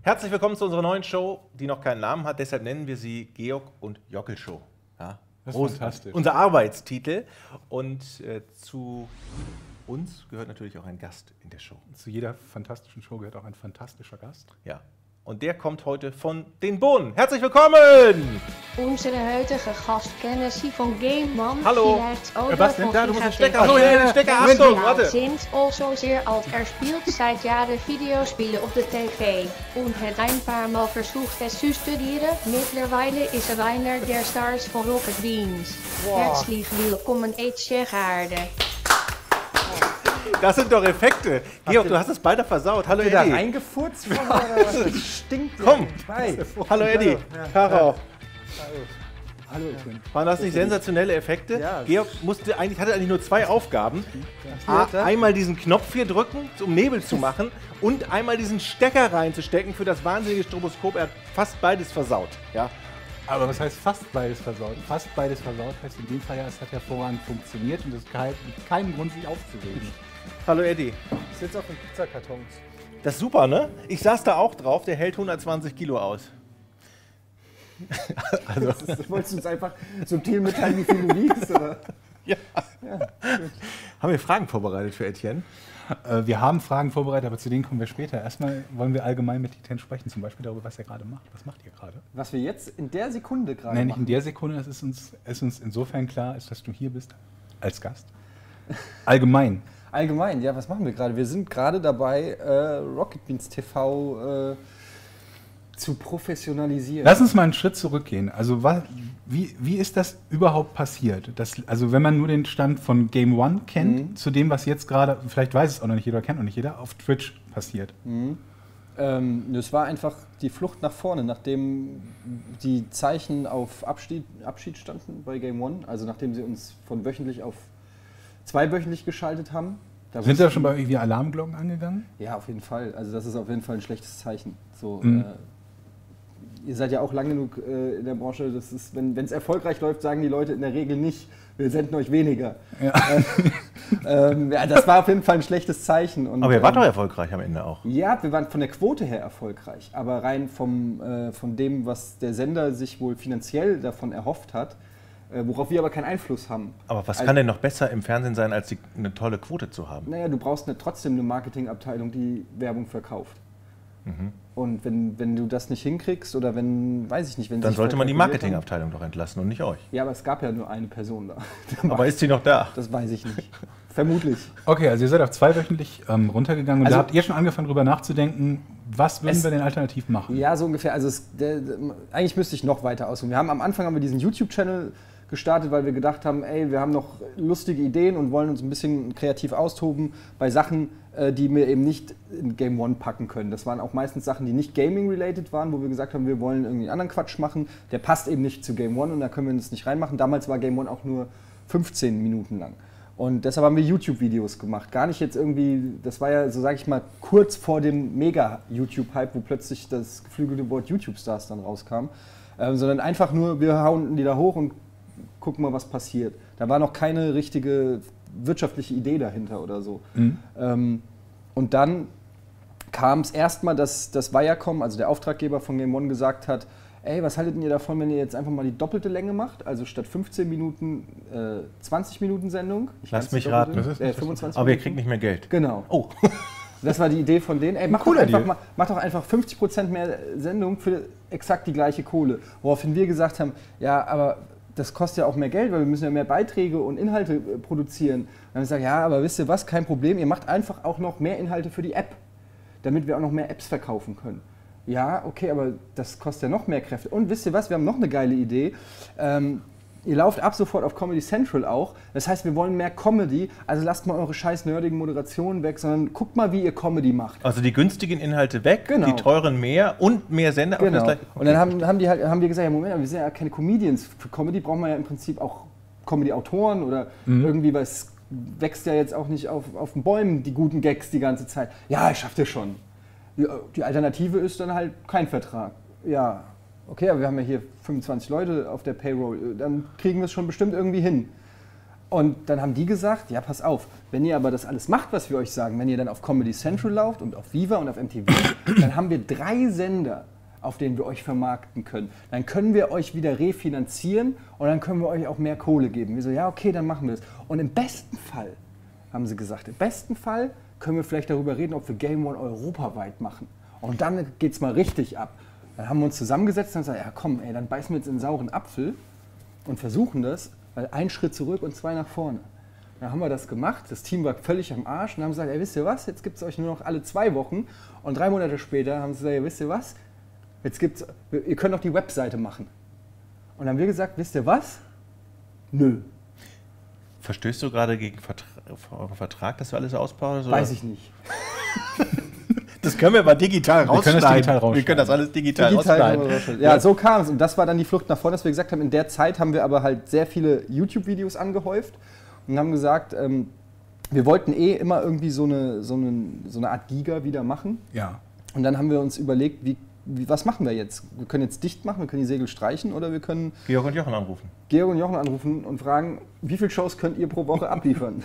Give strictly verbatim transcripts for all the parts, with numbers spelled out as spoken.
Herzlich willkommen zu unserer neuen Show, die noch keinen Namen hat, deshalb nennen wir sie Georg und Jockel Show. Ja, das ist Groß, fantastisch. Unser Arbeitstitel. Und äh, zu uns gehört natürlich auch ein Gast in der Show. Zu jeder fantastischen Show gehört auch ein fantastischer Gast. Ja. Und der kommt heute von den Bohnen. Herzlich willkommen! Unsere heutige Gast kennen Sie von Game Man. Hallo. Vielleicht auch Ja, was denn da? Du musst den Stecker. Hallo, ja, den Stecker. Achtung, Ja, warte. sind also sehr alt. Er spielt seit Jahren Videospiele auf der T V und hat ein paar Mal versucht, es zu studieren. Mittlerweile ist er einer der Stars von Rocket Beans. Wow. Herzlich willkommen, Etje Gaarde. Das sind doch Effekte. Georg, du hast es beide versaut. Hallo, Eddie. Eddie. Da reingefurzt von das stinkt. Komm. Hi. Hallo, Eddie. Caro. Hallo, Edwin. Waren das nicht sensationelle Effekte? Ja. Georg musste eigentlich, hatte eigentlich nur zwei Aufgaben. A, einmal diesen Knopf hier drücken, um Nebel zu machen, und einmal diesen Stecker reinzustecken für das wahnsinnige Stroboskop. Er hat fast beides versaut. Ja. Aber was heißt fast beides versaut? Fast beides versaut heißt in dem Fall ja, es hat hervorragend funktioniert und es gibt keinen Grund, sich aufzuregen. Hallo, Eddie. Ich sitze auf den Pizzakartons. Das ist super, ne? Ich saß da auch drauf, der hält hundertzwanzig Kilo aus. Also. Das ist, wolltest du uns einfach subtil mitteilen, wie viel du wiegst, oder? Ja. Ja, haben wir Fragen vorbereitet für Etienne? Äh, wir haben Fragen vorbereitet, aber zu denen kommen wir später. Erstmal wollen wir allgemein mit Etienne sprechen, zum Beispiel darüber, was er gerade macht. Was macht ihr gerade? Was wir jetzt in der Sekunde gerade Nein, machen? nicht in der Sekunde, das ist uns, ist uns insofern klar, ist, dass du hier bist als Gast. Allgemein. Allgemein, ja, was machen wir gerade? Wir sind gerade dabei, äh, Rocket Beans T V äh, zu professionalisieren. Lass uns mal einen Schritt zurückgehen. Also was, wie, wie ist das überhaupt passiert? Das, also wenn man nur den Stand von Game One kennt, mhm. zu dem, was jetzt gerade, vielleicht weiß es auch noch nicht jeder, kennt noch nicht jeder, auf Twitch passiert. Mhm. Ähm, das war einfach die Flucht nach vorne, nachdem die Zeichen auf Abschied, Abschied standen bei Game One, also nachdem sie uns von wöchentlich auf zweiwöchentlich geschaltet haben. Da Sind da schon bei irgendwie Alarmglocken angegangen? Ja, auf jeden Fall. Also das ist auf jeden Fall ein schlechtes Zeichen. So, mhm. äh, ihr seid ja auch lang genug äh, in der Branche, das ist, wenn es erfolgreich läuft, sagen die Leute in der Regel nicht, wir senden euch weniger. Ja. Äh, ähm, ja, das war auf jeden Fall ein schlechtes Zeichen. Und, aber ihr wart ähm, doch erfolgreich am Ende auch. Ja, wir waren von der Quote her erfolgreich, aber rein vom, äh, von dem, was der Sender sich wohl finanziell davon erhofft hat, worauf wir aber keinen Einfluss haben. Aber was also, kann denn noch besser im Fernsehen sein, als die, eine tolle Quote zu haben? Naja, du brauchst eine, trotzdem eine Marketingabteilung, die Werbung verkauft. Mhm. Und wenn, wenn du das nicht hinkriegst oder wenn, weiß ich nicht, wenn dann sollte man die Marketingabteilung doch entlassen und nicht euch. Ja, aber es gab ja nur eine Person da. Aber ist sie noch da? Das weiß ich nicht. Vermutlich. Okay, also ihr seid auf zweiwöchentlich ähm, runtergegangen und also, da habt ihr schon angefangen, darüber nachzudenken, was würden wir denn alternativ machen? Ja, so ungefähr. Also es, der, der, eigentlich müsste ich noch weiter ausholen. Wir haben am Anfang haben wir diesen YouTube-Channel gestartet, weil wir gedacht haben, ey, wir haben noch lustige Ideen und wollen uns ein bisschen kreativ austoben bei Sachen, äh, die wir eben nicht in Game One packen können. Das waren auch meistens Sachen, die nicht Gaming-related waren, wo wir gesagt haben, wir wollen irgendwie einen anderen Quatsch machen. Der passt eben nicht zu Game One und da können wir uns nicht reinmachen. Damals war Game One auch nur fünfzehn Minuten lang. Und deshalb haben wir YouTube-Videos gemacht. Gar nicht jetzt irgendwie, das war ja, so sage ich mal, kurz vor dem Mega-YouTube-Hype, wo plötzlich das geflügelte Wort YouTube-Stars dann rauskam. Ähm, sondern einfach nur, wir hauen die da hoch und gucken mal, was passiert. Da war noch keine richtige wirtschaftliche Idee dahinter oder so. Mhm. Ähm, und dann kam es erstmal, dass das Viacom, also der Auftraggeber von Game One, gesagt hat, ey, was haltet ihr davon, wenn ihr jetzt einfach mal die doppelte Länge macht? Also statt fünfzehn Minuten äh, zwanzig Minuten Sendung. Ich Lass mich raten. Das ist äh, nicht fünfundzwanzig aber ihr Minuten. kriegt nicht mehr Geld. Genau. Oh. Das war die Idee von denen. Ey, mach, doch Cooler einfach, Deal. mal, mach doch einfach fünfzig Prozent mehr Sendung für exakt die gleiche Kohle. Woraufhin wir gesagt haben, ja, aber das kostet ja auch mehr Geld, weil wir müssen ja mehr Beiträge und Inhalte äh, produzieren. Und dann haben wir gesagt, ja, aber wisst ihr was, kein Problem, ihr macht einfach auch noch mehr Inhalte für die App, damit wir auch noch mehr Apps verkaufen können. Ja, okay, aber das kostet ja noch mehr Kräfte. Und wisst ihr was, wir haben noch eine geile Idee. Ähm, ihr lauft ab sofort auf Comedy Central auch. Das heißt, wir wollen mehr Comedy. Also lasst mal eure scheiß nerdigen Moderationen weg, sondern guckt mal, wie ihr Comedy macht. Also die günstigen Inhalte weg, Genau. die teuren mehr und mehr Sender. Genau. Auf das gleiche- Und dann haben, haben, die halt, haben wir gesagt, ja Moment, wir sind ja keine Comedians. Für Comedy brauchen wir ja im Prinzip auch Comedy-Autoren oder Mhm. irgendwie, weil es wächst ja jetzt auch nicht auf, auf den Bäumen, die guten Gags die ganze Zeit. Ja, ich schaff das schon. Die, die Alternative ist dann halt kein Vertrag. Ja, okay, aber wir haben ja hier fünfundzwanzig Leute auf der Payroll, dann kriegen wir es schon bestimmt irgendwie hin. Und dann haben die gesagt, ja, pass auf, wenn ihr aber das alles macht, was wir euch sagen, wenn ihr dann auf Comedy Central lauft und auf Viva und auf M T V, dann haben wir drei Sender, auf denen wir euch vermarkten können. Dann können wir euch wieder refinanzieren und dann können wir euch auch mehr Kohle geben. Wir so, ja, okay, dann machen wir es. Und im besten Fall, haben sie gesagt, im besten Fall können wir vielleicht darüber reden, ob wir Game One europaweit machen. Und dann geht's mal richtig ab. Dann haben wir uns zusammengesetzt und gesagt, ja komm, ey, dann beißen wir jetzt in einen sauren Apfel und versuchen das, weil ein Schritt zurück und zwei nach vorne. Dann haben wir das gemacht, das Team war völlig am Arsch und haben gesagt, ey, wisst ihr was, jetzt gibt es euch nur noch alle zwei Wochen. Und drei Monate später haben sie gesagt, ey, wisst ihr was, jetzt gibt's, ihr könnt auch die Webseite machen. Und dann haben wir gesagt, wisst ihr was? Nö. Verstößt du gerade gegen Vertra euren Vertrag, dass du alles ausbaust? Weiß ich nicht. Das können wir aber digital wir können das digital rausschneiden. Wir können das alles digital, digital rausschneiden. Ja, so kam es. Und das war dann die Flucht nach vorne, dass wir gesagt haben, in der Zeit haben wir aber halt sehr viele YouTube-Videos angehäuft und haben gesagt, ähm, wir wollten eh immer irgendwie so eine, so, eine, so eine Art Giga wieder machen. Ja. Und dann haben wir uns überlegt, wie, wie, was machen wir jetzt? Wir können jetzt dicht machen, wir können die Segel streichen oder wir können Georg und Jochen anrufen. Georg und Jochen anrufen und fragen, wie viele Shows könnt ihr pro Woche abliefern?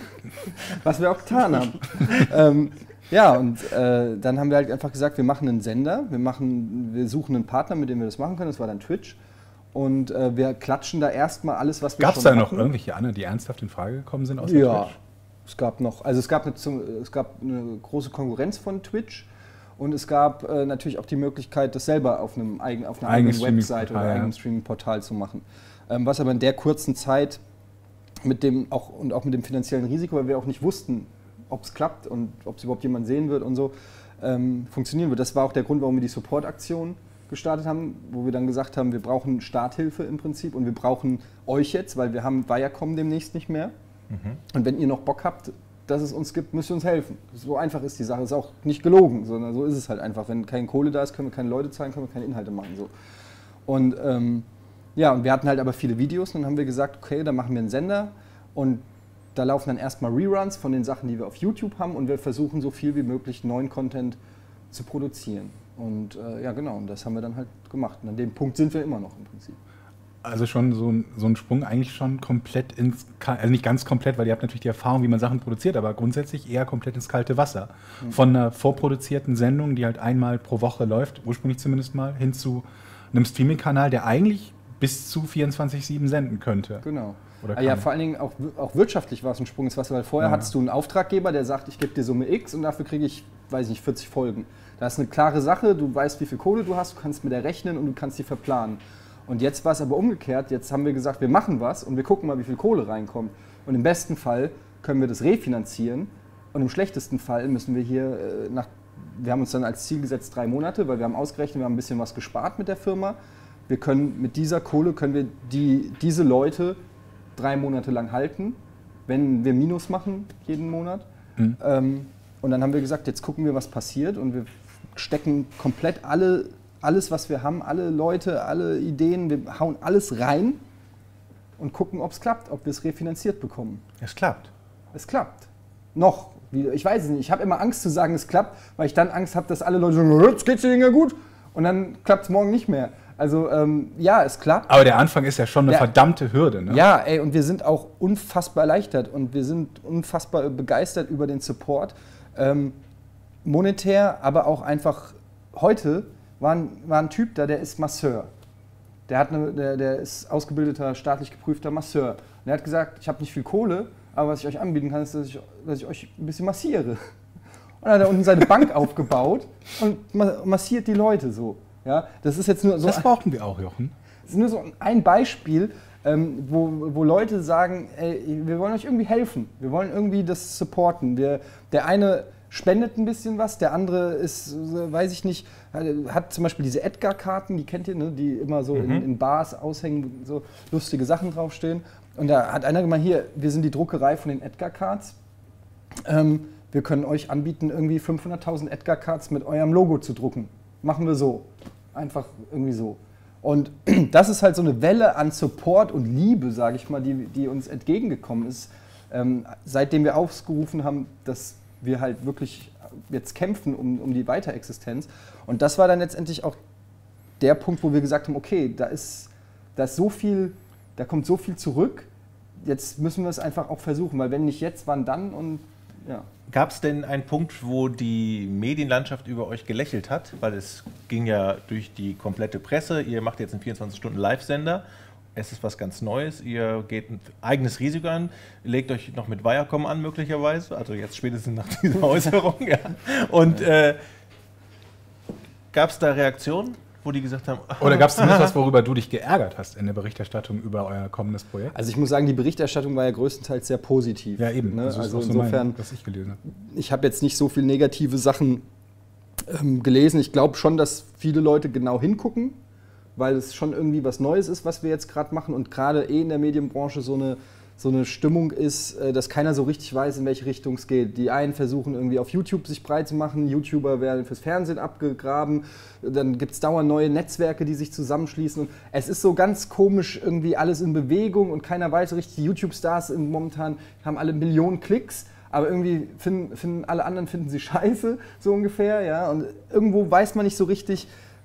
Was wir auch getan haben. ähm, ja, und äh, dann haben wir halt einfach gesagt, wir machen einen Sender, wir, machen, wir suchen einen Partner, mit dem wir das machen können, das war dann Twitch. Und äh, wir klatschen da erstmal alles, was wir Gab's schon da noch hatten. irgendwelche anderen, die ernsthaft in Frage gekommen sind aus Ja, Twitch? es gab noch, also es gab, eine, es gab eine große Konkurrenz von Twitch und es gab äh, natürlich auch die Möglichkeit, das selber auf, einem eigen, auf einer eigenen Website oder ja. eigenen Streaming-Portal zu machen. Ähm, was aber in der kurzen Zeit mit dem auch und auch mit dem finanziellen Risiko, weil wir auch nicht wussten, ob es klappt und ob es überhaupt jemand sehen wird und so, ähm, funktionieren wird. Das war auch der Grund, warum wir die Support-Aktion gestartet haben, wo wir dann gesagt haben, wir brauchen Starthilfe im Prinzip und wir brauchen euch jetzt, weil wir haben Viacom demnächst nicht mehr. Mhm. Und wenn ihr noch Bock habt, dass es uns gibt, müsst ihr uns helfen. So einfach ist die Sache. Das ist auch nicht gelogen, sondern so ist es halt einfach. Wenn keine Kohle da ist, können wir keine Leute zahlen, können wir keine Inhalte machen. So. Und ähm, ja, und wir hatten halt aber viele Videos und dann haben wir gesagt, okay, dann machen wir einen Sender und da laufen dann erstmal Reruns von den Sachen, die wir auf YouTube haben und wir versuchen so viel wie möglich neuen Content zu produzieren. Und äh, ja genau, und das haben wir dann halt gemacht. Und an dem Punkt sind wir immer noch im Prinzip. Also schon so ein, so ein Sprung eigentlich schon komplett ins, also nicht ganz komplett, weil ihr habt natürlich die Erfahrung, wie man Sachen produziert, aber grundsätzlich eher komplett ins kalte Wasser. Mhm. Von einer vorproduzierten Sendung, die halt einmal pro Woche läuft, ursprünglich zumindest mal, hin zu einem Streaming-Kanal, der eigentlich bis zu vierundzwanzig sieben senden könnte. Genau. Oder ja, vor allen Dingen auch, auch wirtschaftlich war es ein Sprung ins Wasser, weil vorher ja. hattest du einen Auftraggeber, der sagt, ich gebe dir Summe X und dafür kriege ich, weiß ich nicht, vierzig Folgen. Das ist eine klare Sache, du weißt, wie viel Kohle du hast, du kannst mit der rechnen und du kannst die verplanen. Und jetzt war es aber umgekehrt, jetzt haben wir gesagt, wir machen was und wir gucken mal, wie viel Kohle reinkommt. Und im besten Fall können wir das refinanzieren und im schlechtesten Fall müssen wir hier äh, nach, wir haben uns dann als Ziel gesetzt drei Monate, weil wir haben ausgerechnet, wir haben ein bisschen was gespart mit der Firma. Wir können mit dieser Kohle, können wir die, diese Leute drei Monate lang halten, wenn wir Minus machen jeden Monat. Mhm. Ähm, und dann haben wir gesagt, jetzt gucken wir, was passiert und wir stecken komplett alle, alles, was wir haben, alle Leute, alle Ideen, wir hauen alles rein und gucken, ob es klappt, ob wir es refinanziert bekommen. Es klappt. Es klappt. Noch. Ich weiß es nicht. Ich habe immer Angst zu sagen, es klappt, weil ich dann Angst habe, dass alle Leute sagen, jetzt geht's dir ja gut und dann klappt es morgen nicht mehr. Also ähm, ja, es klappt. Aber der Anfang ist ja schon eine ja. verdammte Hürde. Ne? Ja, ey, und wir sind auch unfassbar erleichtert und wir sind unfassbar begeistert über den Support. Ähm, monetär, aber auch einfach heute war ein, war ein Typ da, der ist Masseur. Der, hat eine, der, der ist ausgebildeter, staatlich geprüfter Masseur. Und er hat gesagt, ich habe nicht viel Kohle, aber was ich euch anbieten kann, ist, dass ich, dass ich euch ein bisschen massiere. Und dann hat er unten seine Bank aufgebaut und massiert die Leute so. Ja, das ist jetzt nur so. Das brauchten wir auch, Jochen. Das ist nur so ein Beispiel, ähm, wo, wo Leute sagen, ey, wir wollen euch irgendwie helfen. Wir wollen irgendwie das supporten. Wir, der eine spendet ein bisschen was, der andere ist, weiß ich nicht, hat zum Beispiel diese Edgar-Karten, die kennt ihr, ne, die immer so mhm. in, in Bars aushängen, so lustige Sachen draufstehen. Und da hat einer gemeint, hier, wir sind die Druckerei von den Edgar-Cards. Ähm, wir können euch anbieten, irgendwie fünfhunderttausend Edgar-Cards mit eurem Logo zu drucken. Machen wir so. Einfach irgendwie so. Und das ist halt so eine Welle an Support und Liebe, sage ich mal, die, die uns entgegengekommen ist, ähm, seitdem wir aufgerufen haben, dass wir halt wirklich jetzt kämpfen um, um die Weiterexistenz. Und das war dann letztendlich auch der Punkt, wo wir gesagt haben, okay, da ist, da ist so viel, da kommt so viel zurück, jetzt müssen wir es einfach auch versuchen, weil wenn nicht jetzt, wann dann? Und ja. Gab es denn einen Punkt, wo die Medienlandschaft über euch gelächelt hat? Weil es ging ja durch die komplette Presse. Ihr macht jetzt einen vierundzwanzig-Stunden-Live-Sender. Es ist was ganz Neues. Ihr geht ein eigenes Risiko an. Legt euch noch mit Viacom an, möglicherweise. Also jetzt spätestens nach dieser Äußerung. Ja. Und äh, gab es da Reaktionen, wo die gesagt haben... Oder gab es zumindest was, worüber du dich geärgert hast in der Berichterstattung über euer kommendes Projekt? Also ich muss sagen, die Berichterstattung war ja größtenteils sehr positiv. Ja, eben. Ne? Das ist also auch so insofern, mein, was ich gelesen habe. Ich habe jetzt nicht so viel negative Sachen ähm, gelesen. Ich glaube schon, dass viele Leute genau hingucken, weil es schon irgendwie was Neues ist, was wir jetzt gerade machen und gerade eh in der Medienbranche so eine, so eine Stimmung ist, äh, dass keiner so richtig weiß, in welche Richtung es geht. Die einen versuchen irgendwie auf YouTube sich breit zu machen, YouTuber werden fürs Fernsehen abgegraben, dann gibt es dauernd neue Netzwerke, die sich zusammenschließen. Und es ist so ganz komisch irgendwie alles in Bewegung und keiner weiß so richtig, die YouTube-Stars momentan haben alle Millionen Klicks, aber irgendwie finden, finden alle anderen finden sie scheiße, so ungefähr. Ja? Und irgendwo weiß man nicht so richtig,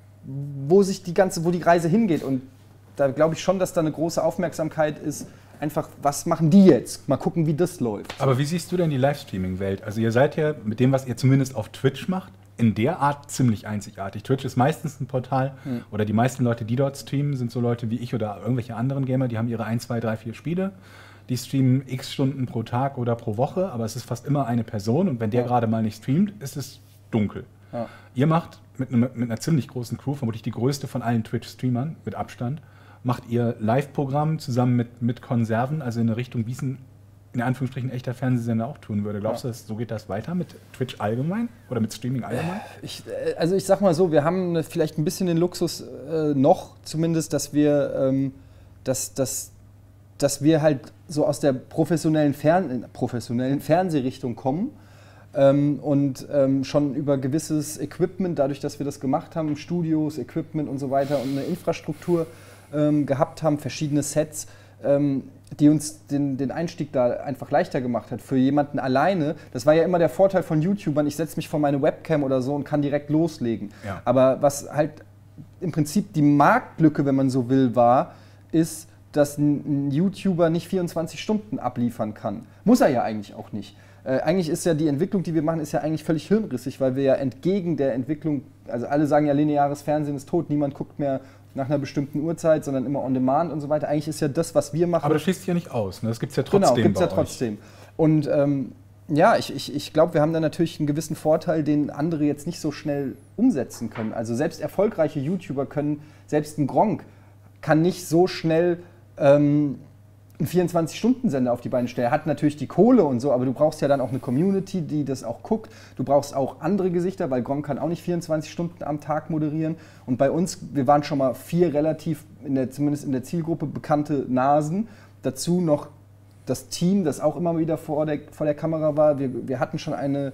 wo sich die ganze, wo die Reise hingeht. Und da glaube ich schon, dass da eine große Aufmerksamkeit ist, einfach, was machen die jetzt? Mal gucken, wie das läuft. Aber wie siehst du denn die Livestreaming-Welt? Also ihr seid ja mit dem, was ihr zumindest auf Twitch macht, in der Art ziemlich einzigartig. Twitch ist meistens ein Portal, hm. oder die meisten Leute, die dort streamen, sind so Leute wie ich oder irgendwelche anderen Gamer, die haben ihre ein, zwei, drei, vier Spiele. Die streamen x Stunden pro Tag oder pro Woche, aber es ist fast immer eine Person und wenn der ja. gerade mal nicht streamt, ist es dunkel. Ja. Ihr macht mit, ne, mit einer ziemlich großen Crew, vermutlich die größte von allen Twitch-Streamern, mit Abstand, macht ihr Live-Programm zusammen mit, mit Konserven, also in eine Richtung, wie es ein, in Anführungsstrichen, echter Fernsehsender auch tun würde. Glaubst ja. du, dass, so geht das weiter mit Twitch allgemein oder mit Streaming allgemein? Ich, also ich sag mal so, wir haben vielleicht ein bisschen den Luxus äh, noch zumindest, dass wir, ähm, dass, dass, dass wir halt so aus der professionellen, Fern professionellen Fernsehrichtung kommen. Ähm, und ähm, schon über gewisses Equipment, dadurch, dass wir das gemacht haben, Studios, Equipment und so weiter und eine Infrastruktur ähm, gehabt haben, verschiedene Sets, ähm, die uns den, den Einstieg da einfach leichter gemacht hat. Für jemanden alleine, das war ja immer der Vorteil von YouTubern, ich setze mich vor meine Webcam oder so und kann direkt loslegen. Ja. Aber was halt im Prinzip die Marktlücke, wenn man so will, war, ist, dass ein, ein YouTuber nicht vierundzwanzig Stunden abliefern kann. Muss er ja eigentlich auch nicht. Äh, eigentlich ist ja die Entwicklung, die wir machen, ist ja eigentlich völlig hirnrissig, weil wir ja entgegen der Entwicklung, also alle sagen ja, lineares Fernsehen ist tot, niemand guckt mehr nach einer bestimmten Uhrzeit, sondern immer on demand und so weiter. Eigentlich ist ja das, was wir machen. Aber das schließt sich ja nicht aus, ne? Das gibt es ja trotzdem. Genau, gibt es ja trotzdem. Und ähm, ja, ich, ich, ich glaube, wir haben da natürlich einen gewissen Vorteil, den andere jetzt nicht so schnell umsetzen können. Also selbst erfolgreiche YouTuber können, selbst ein Gronkh kann nicht so schnell ähm, einen vierundzwanzig-Stunden-Sender auf die Beine stellen. Er hat natürlich die Kohle und so, aber du brauchst ja dann auch eine Community, die das auch guckt. Du brauchst auch andere Gesichter, weil Gronkh kann auch nicht vierundzwanzig Stunden am Tag moderieren. Und bei uns, wir waren schon mal vier relativ, in der, zumindest in der Zielgruppe, bekannte Nasen. Dazu noch das Team, das auch immer wieder vor der, vor der Kamera war. Wir, wir hatten schon eine,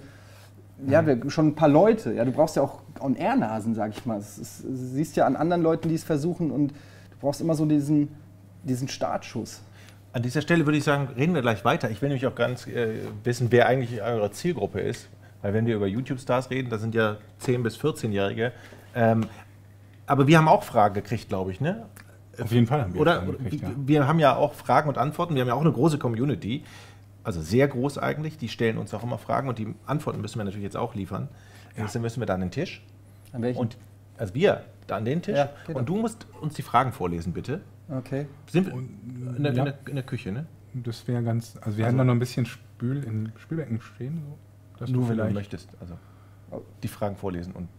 ja, wir, schon ein paar Leute. Ja, du brauchst ja auch On-Air-Nasen, sag ich mal. Das ist, du siehst ja an anderen Leuten, die es versuchen, und du brauchst immer so diesen, diesen Startschuss. An dieser Stelle würde ich sagen, reden wir gleich weiter. Ich will nämlich auch ganz äh, wissen, wer eigentlich eure Zielgruppe ist. Weil wenn wir über YouTube-Stars reden, das sind ja zehn- bis vierzehnjährige. Ähm, aber wir haben auch Fragen gekriegt, glaube ich, ne? Auf jeden Fall haben wir Oder Fragen gekriegt, ja. Wir haben ja auch Fragen und Antworten. Wir haben ja auch eine große Community. Also sehr groß eigentlich. Die stellen uns auch immer Fragen und die Antworten müssen wir natürlich jetzt auch liefern. Ja. Deswegen müssen wir da an den Tisch. An welchen? Und, also wir da an den Tisch. Ja, genau. Und du musst uns die Fragen vorlesen, bitte. Okay. Sind wir in der, ja. in der, in der Küche, ne? Das wäre ganz. Also wir also, hätten da noch ein bisschen Spül in Spülbecken stehen. So, dass nur du wenn vielleicht du möchtest. Also die Fragen vorlesen und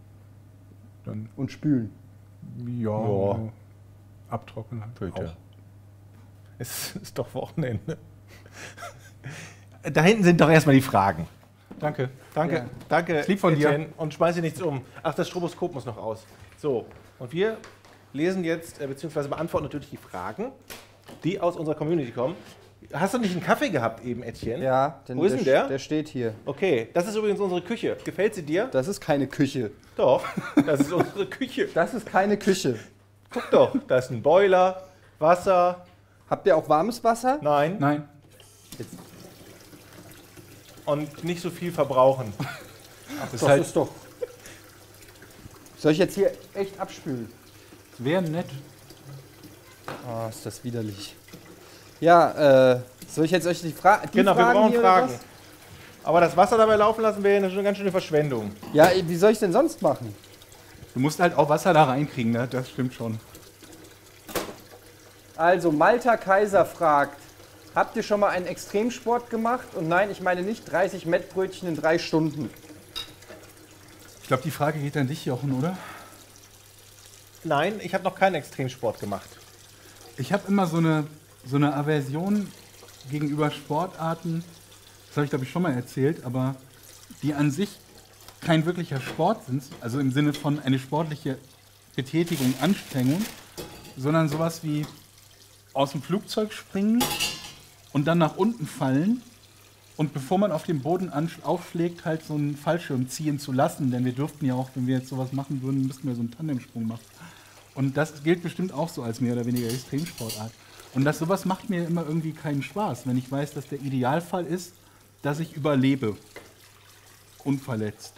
dann und spülen. Ja. ja. Abtrocknen halt. Auch. Es ist doch Wochenende. Da hinten sind doch erstmal die Fragen. Danke. Danke. Ja. Danke. Ist lieb von Etienne. dir. Und schmeiß dir nichts um. Ach, das Stroboskop muss noch aus. So. Und wir lesen jetzt, äh, beziehungsweise beantworten natürlich die Fragen, die aus unserer Community kommen. Hast du nicht einen Kaffee gehabt eben, Etienne? Ja. Wo ist denn der? Der steht hier. Okay, das ist übrigens unsere Küche. Gefällt sie dir? Das ist keine Küche. Doch, das ist unsere Küche. Das ist keine Küche. Guck doch, da ist ein Boiler, Wasser. Habt ihr auch warmes Wasser? Nein. Nein. Jetzt. Und nicht so viel verbrauchen. Ach, das, das halt ist doch... Soll ich jetzt hier echt abspülen? Wäre nett. Oh, ist das widerlich. Ja, äh, soll ich jetzt euch die, Fra die Genau, Fragen wir brauchen hier oder Fragen. was? Aber das Wasser dabei laufen lassen wäre eine ganz schöne Verschwendung. Ja, wie soll ich denn sonst machen? Du musst halt auch Wasser da reinkriegen, ne? Das stimmt schon. Also, Malta Kaiser fragt, habt ihr schon mal einen Extremsport gemacht? Und nein, ich meine nicht dreißig Mettbrötchen in drei Stunden. Ich glaube, die Frage geht an dich, Jochen, oder? Nein, ich habe noch keinen Extremsport gemacht. Ich habe immer so eine, so eine Aversion gegenüber Sportarten, das habe ich glaube ich schon mal erzählt, aber die an sich kein wirklicher Sport sind, also im Sinne von eine sportliche Betätigung, Anstrengung, sondern sowas wie aus dem Flugzeug springen und dann nach unten fallen und bevor man auf dem Boden aufschlägt, halt so einen Fallschirm ziehen zu lassen, denn wir dürften ja auch, wenn wir jetzt sowas machen würden, müssten wir so einen Tandemsprung machen. Und das gilt bestimmt auch so als mehr oder weniger Extremsportart. Und das sowas macht mir immer irgendwie keinen Spaß, wenn ich weiß, dass der Idealfall ist, dass ich überlebe, unverletzt.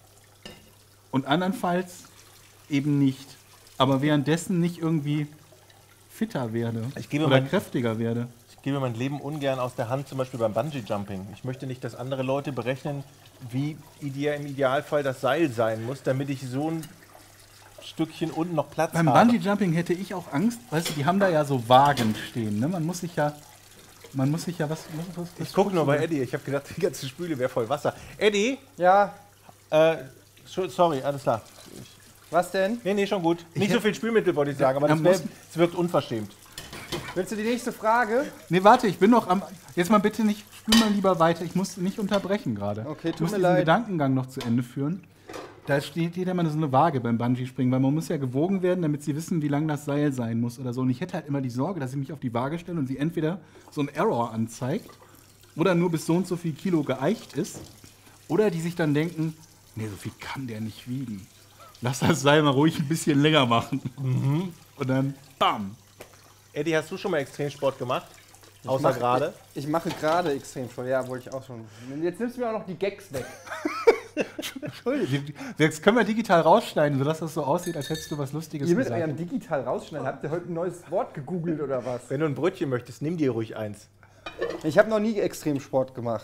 Und andernfalls eben nicht, aber währenddessen nicht irgendwie fitter werde Ich gebe oder mein- kräftiger werde. Ich gebe mein Leben ungern aus der Hand, zum Beispiel beim Bungee-Jumping. Ich möchte nicht, dass andere Leute berechnen, wie ide- im Idealfall das Seil sein muss, damit ich so ein Stückchen unten noch Platz Beim habe. Bungee-Jumping hätte ich auch Angst, weißt du, die haben da ja so Wagen stehen, ne? Man muss sich ja, man muss sich ja was... was, was Ich gucke nur bei Eddie, ich habe gedacht, die ganze Spüle wäre voll Wasser. Eddie, Ja, äh, schu- sorry, alles klar. was denn? Nee, nee, schon gut. Nicht hätt- so viel Spülmittel, wollte ich sagen, aber Ja, das, wär, muss- das wirkt unverschämt. Willst du die nächste Frage? Nee, warte, ich bin noch am... Jetzt mal bitte nicht, spül mal lieber weiter, ich muss nicht unterbrechen gerade. Okay, tut ich muss mir diesen leid. Gedankengang noch zu Ende führen. Da steht jeder mal so eine Waage beim Bungee-Springen, weil man muss ja gewogen werden, damit sie wissen, wie lang das Seil sein muss oder so. Und ich hätte halt immer die Sorge, dass ich mich auf die Waage stelle und sie entweder so einen Error anzeigt oder nur bis so und so viel Kilo geeicht ist oder die sich dann denken, nee, so viel kann der nicht wiegen. Lass das Seil mal ruhig ein bisschen länger machen. Und dann, bam. Eddie, hast du schon mal Extremsport gemacht? Außer mach- gerade? Ich mache gerade Extremsport, ja, wollte ich auch schon. Jetzt nimmst du mir auch noch die Gags weg. Entschuldigung, jetzt können wir digital rausschneiden, sodass das so aussieht, als hättest du was Lustiges Ihr mit gesagt. eurem digital rausschneiden, habt ihr heute ein neues Wort gegoogelt oder was? Wenn du ein Brötchen möchtest, nimm dir ruhig eins. Ich habe noch nie Extremsport gemacht.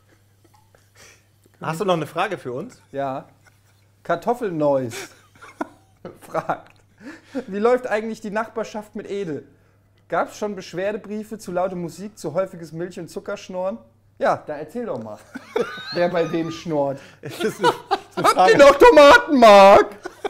Hast du noch eine Frage für uns? Ja. Kartoffelneus fragt, wie läuft eigentlich die Nachbarschaft mit Ede? Gab es schon Beschwerdebriefe zu laute Musik, zu häufiges Milch- und Zuckerschnorren? Ja, da erzähl doch mal, wer bei wem schnort. Das ist eine, das ist eine Habt Frage. ihr noch Tomatenmark?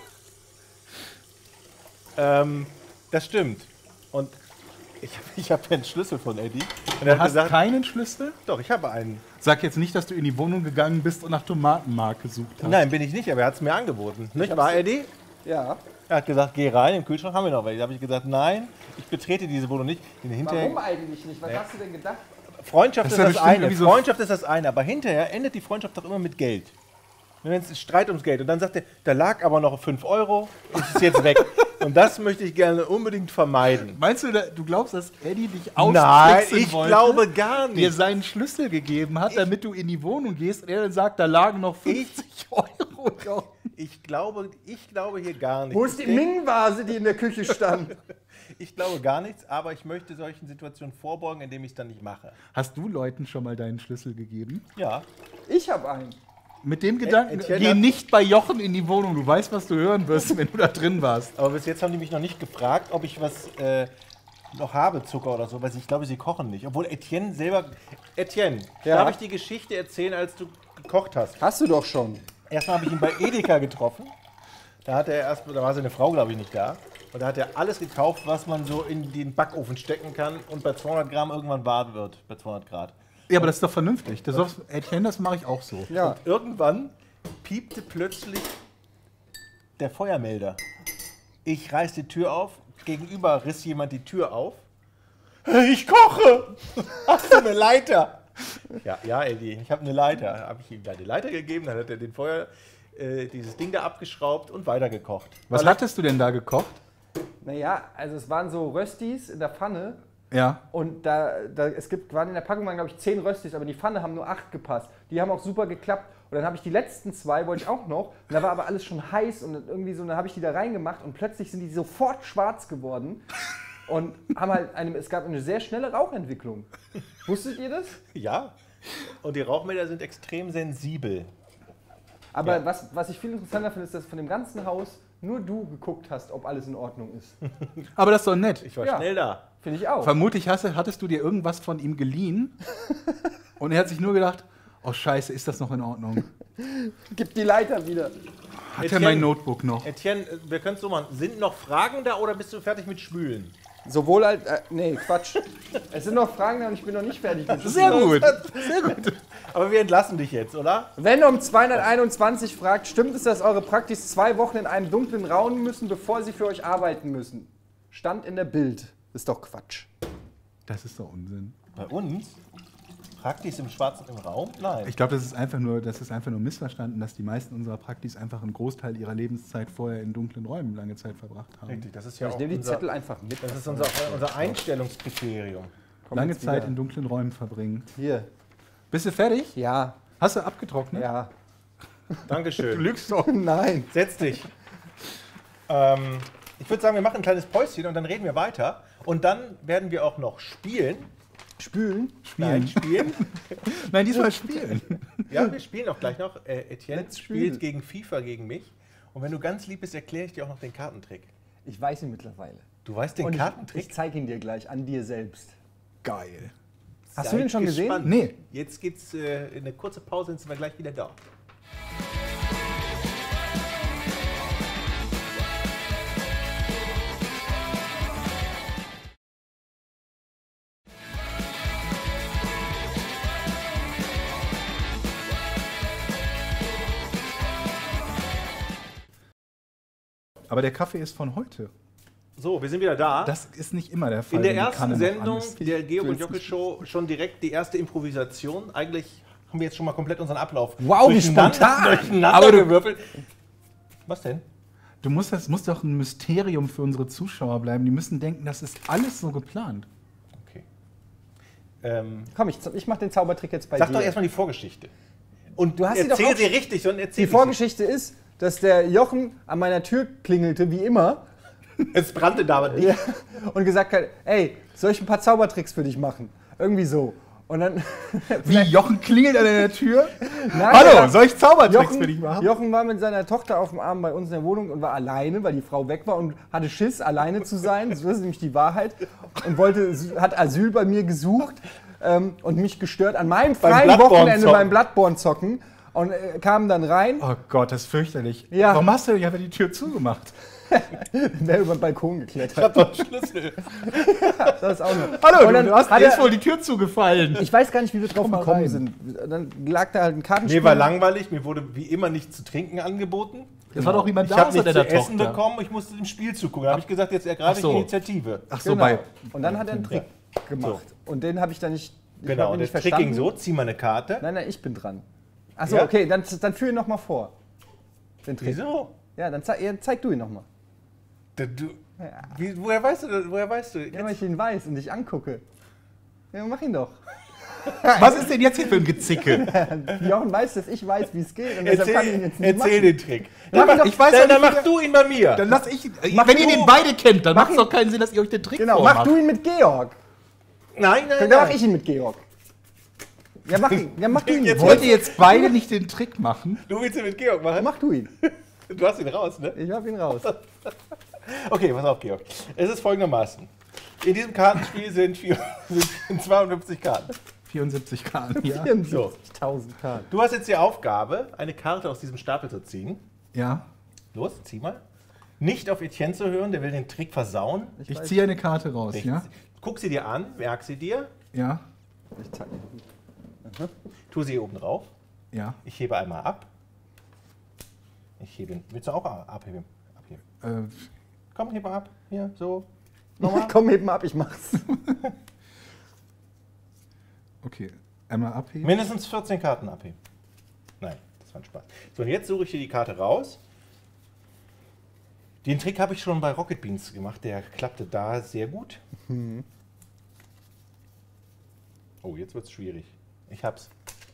Ähm, das stimmt. Und ich, ich habe einen Schlüssel von Eddie. Und Du er hat hast gesagt, keinen Schlüssel? doch, ich habe einen. Sag jetzt nicht, dass du in die Wohnung gegangen bist und nach Tomatenmark gesucht hast. Nein, bin ich nicht, aber er hat es mir angeboten. Nicht wahr, Eddie? Ja. Er hat gesagt, geh rein, im Kühlschrank haben wir noch welche. Da habe ich gesagt, nein, ich betrete diese Wohnung nicht. Denn hinterher, Warum eigentlich nicht? Was hast du denn gedacht? Freundschaft Das ist ist ja das bestimmt eine. irgendwie so- Freundschaft ist das eine, aber hinterher endet die Freundschaft doch immer mit Geld. Und dann ist es Streit ums Geld. Und dann sagt er, da lag aber noch fünf Euro, ist es jetzt weg. Und das möchte ich gerne unbedingt vermeiden. Meinst du, da- du glaubst, dass Eddie dich Nein, austricksen ich wollte, glaube gar dir nicht. seinen Schlüssel gegeben hat, damit du in die Wohnung gehst und er dann sagt, da lagen noch fünfzig Euro. Jochen. Ich glaube, ich glaube hier gar nichts. Wo ist die Ich denk- Ming-Vase, die in der Küche stand? Ich glaube gar nichts, aber ich möchte solchen Situationen vorbeugen, indem ich es dann nicht mache. Hast du Leuten schon mal deinen Schlüssel gegeben? Ja. Ich habe einen. Mit dem Gedanken, Etienne geh hat- nicht bei Jochen in die Wohnung. Du weißt, was du hören wirst, wenn du da drin warst. Aber bis jetzt haben die mich noch nicht gefragt, ob ich was äh, noch habe, Zucker oder so, weil ich glaube, sie kochen nicht. Obwohl Etienne selber. Etienne, Ja? darf ich die Geschichte erzählen, als du gekocht hast? Hast du doch schon. Erstmal habe ich ihn bei Edeka getroffen. Da hat er erst, da war seine Frau, glaube ich, nicht da. Und da hat er alles gekauft, was man so in den Backofen stecken kann und bei zweihundert Gramm irgendwann warm wird, bei zweihundert Grad. Ja, aber das ist doch vernünftig. Das ist, Etienne, das mache ich auch so. Ja. Irgendwann piepte plötzlich der Feuermelder. Ich reiß die Tür auf, gegenüber riss jemand die Tür auf. Ich koche! Hast du eine Leiter? Ja, ja, Eddie, ich habe eine Leiter. Habe ich ihm da die Leiter gegeben, dann hat er den Feuer, äh, dieses Ding da abgeschraubt und weitergekocht. Was Weil- hattest du denn da gekocht? Naja, also es waren so Röstis in der Pfanne. Ja. Und da, da es gibt, waren in der Packung waren, glaube ich, zehn Röstis, aber in die Pfanne haben nur acht gepasst. Die haben auch super geklappt. Und dann habe ich die letzten zwei, wollte ich auch noch. Und da war aber alles schon heiß und irgendwie so, dann habe ich die da reingemacht und plötzlich sind die sofort schwarz geworden. und haben halt eine, es gab eine sehr schnelle Rauchentwicklung. Wusstet ihr das? Ja. Und die Rauchmelder sind extrem sensibel. Aber Ja. was, was ich viel interessanter finde, ist, dass von dem ganzen Haus nur du geguckt hast, ob alles in Ordnung ist. Aber das ist doch nett. Ich war Ja. schnell da. Finde ich auch. Vermutlich hast, hattest du dir irgendwas von ihm geliehen und er hat sich nur gedacht, oh scheiße, ist das noch in Ordnung? Gib die Leiter wieder. Hat er Etienne- mein Notebook noch? Etienne, wir können es so machen. Sind noch Fragen da oder bist du fertig mit Spülen? Sowohl als. Äh, nee, Quatsch. Es sind noch Fragen da und ich bin noch nicht fertig mit Sehr gut. Sehr gut. Aber wir entlassen dich jetzt, oder? Venom zweihunderteinundzwanzig fragt, stimmt es, dass eure Praktis zwei Wochen in einem dunklen Raum müssen, bevor sie für euch arbeiten müssen? Stand in der Bild. Ist doch Quatsch. Das ist doch Unsinn. Bei uns? Praktisch im Schwarzen im Raum? Nein. Ich glaube, das ist einfach nur, das ist einfach nur missverstanden, dass die meisten unserer Praktis einfach einen Großteil ihrer Lebenszeit vorher in dunklen Räumen lange Zeit verbracht haben. Richtig, das ist ja Ich auch nehme die unser, Zettel einfach mit. das ist unser, unser Einstellungskriterium. Komm Lange jetzt Zeit wieder. in dunklen Räumen verbringen. Hier. Bist du fertig? Ja. Hast du abgetrocknet? Ja. Dankeschön. lügst doch. Nein. Setz dich. Ähm, ich würde sagen, wir machen ein kleines Päuschen und dann reden wir weiter. Und dann werden wir auch noch spielen. Spülen? Nein, spielen. Nein, diesmal spielen. Ja, wir spielen auch gleich noch. Äh, Etienne Let's spielt spiel. gegen FIFA gegen mich. Und wenn du ganz lieb bist, erkläre ich dir auch noch den Kartentrick. Ich weiß ihn mittlerweile. Du weißt den Und ich, Kartentrick? ich zeige ihn dir gleich an dir selbst. Geil. Hast du den schon gesehen? gespannt. Nee. Jetzt gibt's äh, eine kurze Pause, dann sind wir gleich wieder da. Aber der Kaffee ist von heute. So, wir sind wieder da. Das ist nicht immer der Fall. In der wenn die ersten Kanne noch Sendung an ist. der Georg und will's Jocke nicht Show schon direkt die erste Improvisation. Eigentlich haben wir jetzt schon mal komplett unseren Ablauf Wow, wie durcheinander- spontan! durcheinander Aber du- gewürfelt. Was denn? Du musst, das muss doch ein Mysterium für unsere Zuschauer bleiben. Die müssen denken, das ist alles so geplant. Okay. Ähm, Komm, ich, ich mach den Zaubertrick jetzt bei sag dir. doch erstmal die Vorgeschichte. Und Du hast sie doch erzähl auch- sie richtig, sondern erzähl Die Vorgeschichte ist, dass der Jochen an meiner Tür klingelte, wie immer, Es brannte da aber nicht. ja, und gesagt hat, ey, soll ich ein paar Zaubertricks für dich machen? Irgendwie so. Und dann... Wie, Jochen klingelt an der Tür? Nein, Hallo, der- soll ich Zaubertricks Jochen, für dich machen? Jochen war mit seiner Tochter auf dem Arm bei uns in der Wohnung und war alleine, weil die Frau weg war und hatte Schiss, alleine zu sein. Das ist nämlich die Wahrheit. Und wollte, hat Asyl bei mir gesucht ähm, und mich gestört an meinem freien Bloodborne Wochenende zocken. beim Bloodborne-Zocken. Und äh, kam dann rein, Oh Gott, das ist fürchterlich. Ja. Warum hast du ich habe die Tür zugemacht? wäre über den Balkon geklettert. Ich hab doch einen Schlüssel. Das ist auch noch. Hallo, Und dann du hast hat dir ist er- wohl die Tür zugefallen. Ich weiß gar nicht, wie wir drauf Komm mal gekommen rein. sind. Dann lag da halt ein Kartenspiel. Mir war langweilig, mir wurde wie immer nichts zu trinken angeboten. Das war doch niemand Ich da habe außer nichts deiner zu essen Tochter. bekommen, ich musste im Spiel zugucken. Da habe ich gesagt, jetzt ergreife Ach so. ich Initiative. Ach so, Genau. bei. Und dann hat er einen Trick gemacht. Und den habe ich dann nicht, ich Genau, hab ihn der nicht Trick verstanden. ging so, zieh mal eine Karte. Nein, nein, ich bin dran. Achso, Ja? okay, dann, dann führ ihn nochmal vor. Den Trick. Wieso? Ja, dann zeig, ja, zeig du ihn nochmal. Du, du, wie, woher weißt du, woher weißt du? Ja, weil ich ihn weiß und dich angucke. Ja, mach ihn doch. Was ist denn jetzt hier für ein Gezicke? Jochen weiß, dass ich weiß, wie es geht. Und deshalb kann ich ihn Erzähl, jetzt nicht erzähl machen. den Trick. Mach Dann ihn mach, doch- ich weiß dann, doch dann nicht, mach du ihn bei mir. Dann lass ich. Mach wenn du- ihr den beide kennt, dann Mach macht es ihn- doch keinen Sinn, dass ihr euch den Trick Genau, vormacht. mach du ihn mit Georg. nein, nein, Dann nein. mach ich ihn mit Georg. Ja, mach ihn. Ja, mach du ihn. Jetzt- Wollt ihr jetzt beide nicht den Trick machen? Du willst ihn mit Georg machen? Mach du ihn. Du hast ihn raus, ne? Ich hab ihn raus. Okay, pass auf, Georg. Es ist folgendermaßen. In diesem Kartenspiel sind, vier, sind zweiundfünfzig Karten. vierundsiebzig Karten, ja. vierundsiebzigtausend Karten. Du hast jetzt die Aufgabe, eine Karte aus diesem Stapel zu ziehen. Ja. Los, zieh mal. Nicht auf Etienne zu hören, der will den Trick versauen. Ich ziehe eine Karte raus, Richtig. ja? Guck sie dir an, merk sie dir, Ja. Ich zeig ihn. tu sie oben drauf. Ja. Ich hebe einmal ab. Ich hebe. Willst du auch abheben? abheben? Äh, Komm, heb mal ab. Hier, so. Komm, heb mal ab, ich mach's. okay. Einmal abheben. Mindestens vierzehn Karten abheben. Nein, das war ein Spaß. So, und jetzt suche ich dir die Karte raus. Den Trick habe ich schon bei Rocket Beans gemacht. Der klappte da sehr gut. Oh, jetzt wird es schwierig. Ich hab's.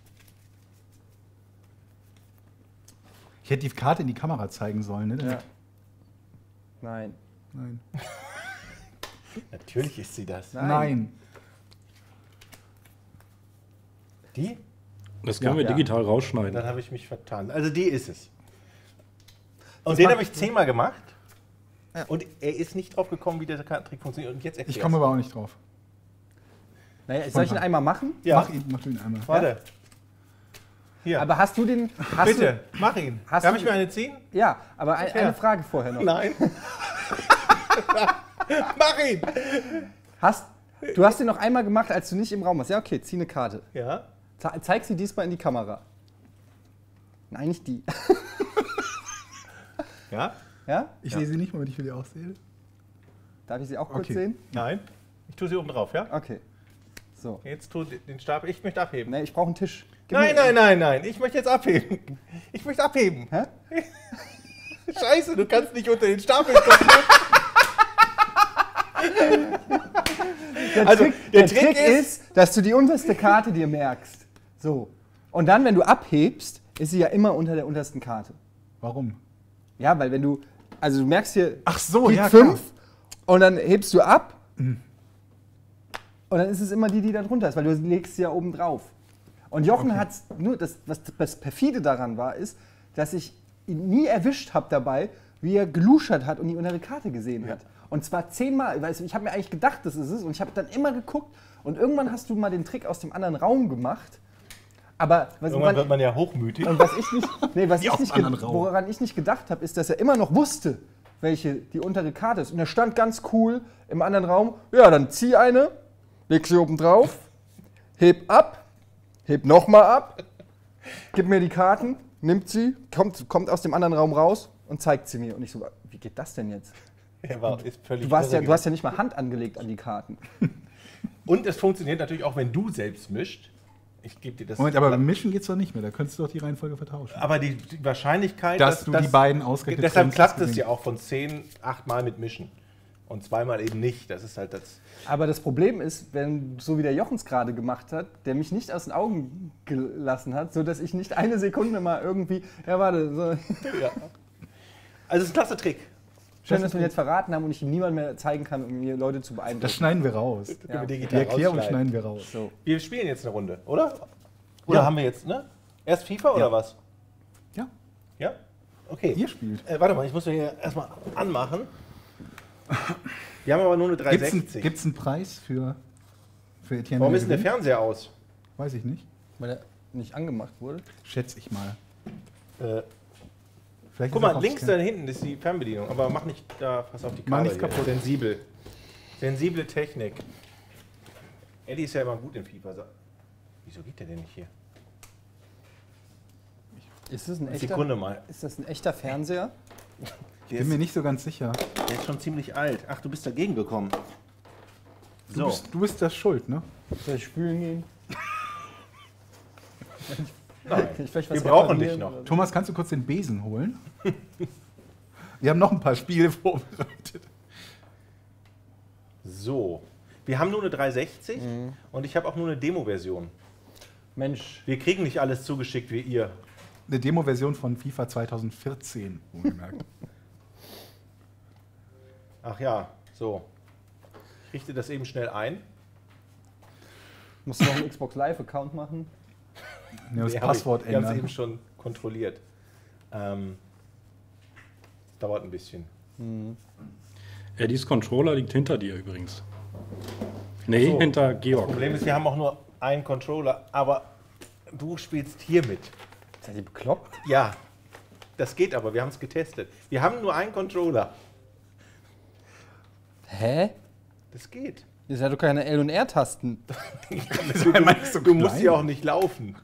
Ich hätte die Karte in die Kamera zeigen sollen, ne? Ja. Nein. Nein. Natürlich ist sie das. Nein. Nein. Die? Das können Ja, wir ja. digital rausschneiden. Dann habe ich mich vertan. Also die ist es. Und Das den macht- habe ich zehnmal gemacht. Ja. Und er ist nicht drauf gekommen, wie der Kartentrick funktioniert. Und jetzt erklär's. Ich komme aber auch nicht drauf. Naja, soll ich ihn einmal machen? Ja, Mach ihn, mach du ihn einmal. warte. Hier, Aber hast du den. Hast bitte, mach ihn. hast Darf du- ich mir eine ziehen? Du, ja, aber ein, Okay. eine Frage vorher noch. Nein. Mach ihn! Hast, du hast den noch einmal gemacht, als du nicht im Raum warst. Ja, okay, zieh eine Karte. Ja. Ze zeig sie diesmal in die Kamera. Nein, nicht die. Ja? Ja? Ich sehe sie nicht mal, wenn ich für die aussehe. Darf ich sie auch kurz Okay. sehen? Nein. Ich tue sie oben drauf, ja? Okay. So. Jetzt tu den Stab. Ich möchte abheben. Nee, ich brauche einen Tisch. Gib Nein, mir- nein, nein, nein. Ich möchte jetzt abheben. Ich möchte abheben. Hä? Scheiße, du kannst nicht unter den Stapel kommen. Der, Also, Trick, der der Trick Trick ist- ist, dass du die unterste Karte dir merkst. So. Und dann, wenn du abhebst, ist sie ja immer unter der untersten Karte. Warum? Ja, weil wenn du, also du merkst hier Ach so, die ja, fünf klar. und dann hebst du ab und dann ist es immer die, die da drunter ist, weil du legst sie ja oben drauf. Und Jochen Okay. hat's nur, das, was das perfide daran war, ist, dass ich ihn nie erwischt habe dabei, wie er geluschert hat und die untere Karte gesehen hat. Und zwar zehnmal, weißt du, ich habe mir eigentlich gedacht, das ist es und ich habe dann immer geguckt und irgendwann hast du mal den Trick aus dem anderen Raum gemacht. Aber was, Irgendwann wann- wird man ja hochmütig. und was ich nicht, nee, was Die ich aus nicht dem ge- anderen Raum. woran ich nicht gedacht habe, ist, dass er immer noch wusste, welche die untere Karte ist. Und er stand ganz cool im anderen Raum. Ja, dann zieh eine, leg sie oben drauf, heb ab, heb nochmal ab, gib mir die Karten, nimmt sie, kommt, kommt aus dem anderen Raum raus und zeigt sie mir. Und ich so, wie geht das denn jetzt? Er war, ist völlig Du, warst ja, irre du hast ja nicht mal Hand angelegt an die Karten. Und es funktioniert natürlich auch, wenn du selbst mischt. Ich gebe dir das. Moment, aber beim Mischen geht's doch nicht mehr. Da könntest du doch die Reihenfolge vertauschen. Aber die, die Wahrscheinlichkeit, Dass du die beiden ausgerechnet Deshalb trennst, klappt ist es gering. ja auch von zehn, achtmal mit Mischen. Und zweimal eben nicht. Das ist halt das. Aber das Problem ist, wenn, so wie der Jochens gerade gemacht hat, der mich nicht aus den Augen gelassen hat, sodass ich nicht eine Sekunde mal irgendwie, ja warte, so. Ja. Also es ist ein klasse Trick. Schön, dass wir ihn jetzt verraten haben und ich ihm niemand mehr zeigen kann, um mir Leute zu beeindrucken. Das schneiden wir raus. Können wir Ja. Die digital Erklärung rausschneiden. schneiden wir raus. So. Wir spielen jetzt eine Runde, oder? Oder Ja. haben wir jetzt, ne? Erst FIFA oder Ja. was? Ja, Ja? Okay. ihr spielt. Äh, warte mal, ich muss mir hier erstmal anmachen. Wir haben aber nur eine Gibt's einen, dreihundertsechzig. gibt's einen Preis für, für Etienne? Warum wenn ist denn der gewinnt? Fernseher aus? Weiß ich nicht. Weil er nicht angemacht wurde. Schätze ich mal. Äh, Vielleicht guck ist er mal, auf links Scan. da hinten ist die Fernbedienung. Aber mach nicht da, pass auf die Mach Kabel nichts hier. kaputt. Sensibel. Sensible Technik. Eddie ist ja immer gut im FIFA. Wieso geht der denn nicht hier? Ist das ein echter, Sekunde mal. ist das ein echter Fernseher? Ich bin mir nicht so ganz sicher. Der ist schon ziemlich alt. Ach, du bist dagegen gekommen. Du, So. bist, du bist das schuld, ne? Soll ich spülen gehen? Nein. Kann ich vielleicht Wir was brauchen reparieren dich noch. oder so? Thomas, kannst du kurz den Besen holen? Wir haben noch ein paar Spiele vorbereitet. So. Wir haben nur eine dreihundertsechzig und ich habe auch nur eine Demo-Version. Mensch, Wir kriegen nicht alles zugeschickt wie ihr. Eine Demo-Version von FIFA zweitausendvierzehn, wohlgemerkt. Ach ja, so. Ich richte das eben schnell ein. musst du noch einen Xbox Live-Account machen? Ja, das Nee, hab Passwort ich, Wir haben es ändern. eben schon kontrolliert. Ähm, dauert ein bisschen. Eddies Controller liegt hinter dir übrigens. Nee, So. hinter Das Georg. Problem ist, wir haben auch nur einen Controller, aber du spielst hier mit. Seid ihr bekloppt? Ja, das geht aber, wir haben es getestet. Wir haben nur einen Controller. Hä? Das geht. Ihr seid doch keine L- und R-Tasten. Du, einmal nicht so du musst klein. ja auch nicht laufen.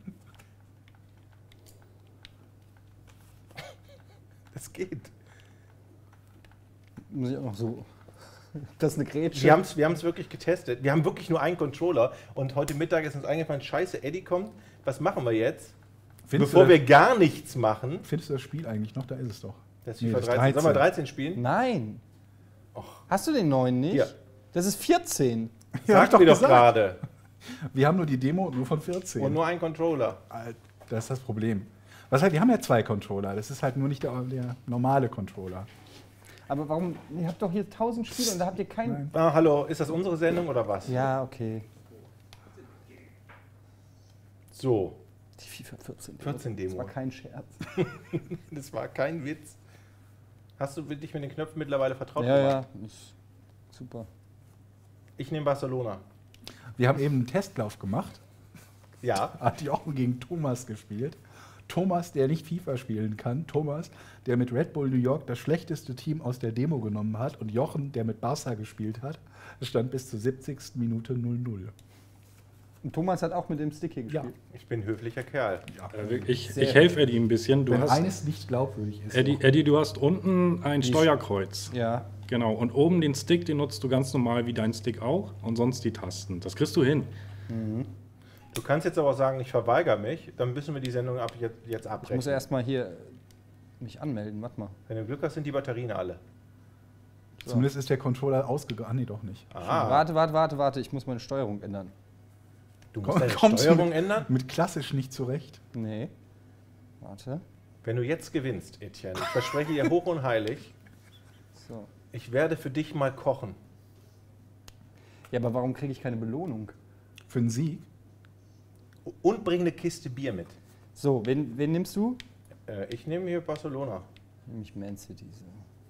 Das geht. Muss ich auch noch so. Das ist eine Grätsche. Wir haben es wir haben's wirklich getestet. Wir haben wirklich nur einen Controller und heute Mittag ist uns eingefallen, scheiße, Eddie kommt, was machen wir jetzt? Findest, Bevor du wir das, gar nichts machen, findest du das Spiel eigentlich noch? Da ist es doch. das Nee, FIFA das dreizehn. Sollen wir dreizehn. dreizehn spielen? Nein. Hast du den neuen nicht? Ja. Das ist vierzehn. Ja, hab ich Sagten wir doch gesagt. gerade. Wir haben nur die Demo nur von vierzehn. Und nur einen Controller. Alt, Das ist das Problem. Was halt, wir haben ja zwei Controller. Das ist halt nur nicht der, der normale Controller. Aber warum? Ihr habt doch hier tausend Spiele und da habt ihr keinen. Ah, hallo, ist das unsere Sendung oder was? Ja, okay. So. Die FIFA vierzehn. vierzehn Demo. Das war kein Scherz. Das war kein Witz. Hast du dich mit den Knöpfen mittlerweile vertraut Ja, gemacht? ja. Ist super. Ich nehme Barcelona. Wir haben eben einen Testlauf gemacht. Ja. Hat Jochen gegen Thomas gespielt. Thomas, der nicht FIFA spielen kann. Thomas, der mit Red Bull New York das schlechteste Team aus der Demo genommen hat. Und Jochen, der mit Barca gespielt hat. Es stand bis zur siebzigsten Minute null null. Und Thomas hat auch mit dem Stick hier Ja. gespielt. Ich bin ein höflicher Kerl. Äh, Ich, Sehr ich helfe Eddie ein bisschen. Du Wenn hast, eines nicht glaubwürdig ist. Eddie, Eddie, du hast unten ein Steuerkreuz. Ja. Genau. Und oben den Stick, den nutzt du ganz normal wie dein Stick auch. Und sonst die Tasten. Das kriegst du hin. Du kannst jetzt aber auch sagen, ich verweigere mich, dann müssen wir die Sendung ab jetzt, jetzt Ich abbrechen. muss ja erstmal hier mich anmelden. Warte mal. Wenn du Glück hast, sind die Batterien alle. Zumindest ist der Controller ausgegangen. Ah, nee, doch nicht. Ah, Warte, warte, warte, warte. Ich muss meine Steuerung ändern. du musst Komm- deine kommst du Steuerung mit- ändern. Mit klassisch nicht zurecht. Nee. Warte. Wenn du jetzt gewinnst, Etienne, ich verspreche dir hoch und heilig, So. ich werde für dich mal kochen. Ja, aber warum kriege ich keine Belohnung? Für einen Sieg. Und bring eine Kiste Bier mit. So, wen, wen nimmst du? Äh, ich nehme hier Barcelona. Nämlich Man City. So.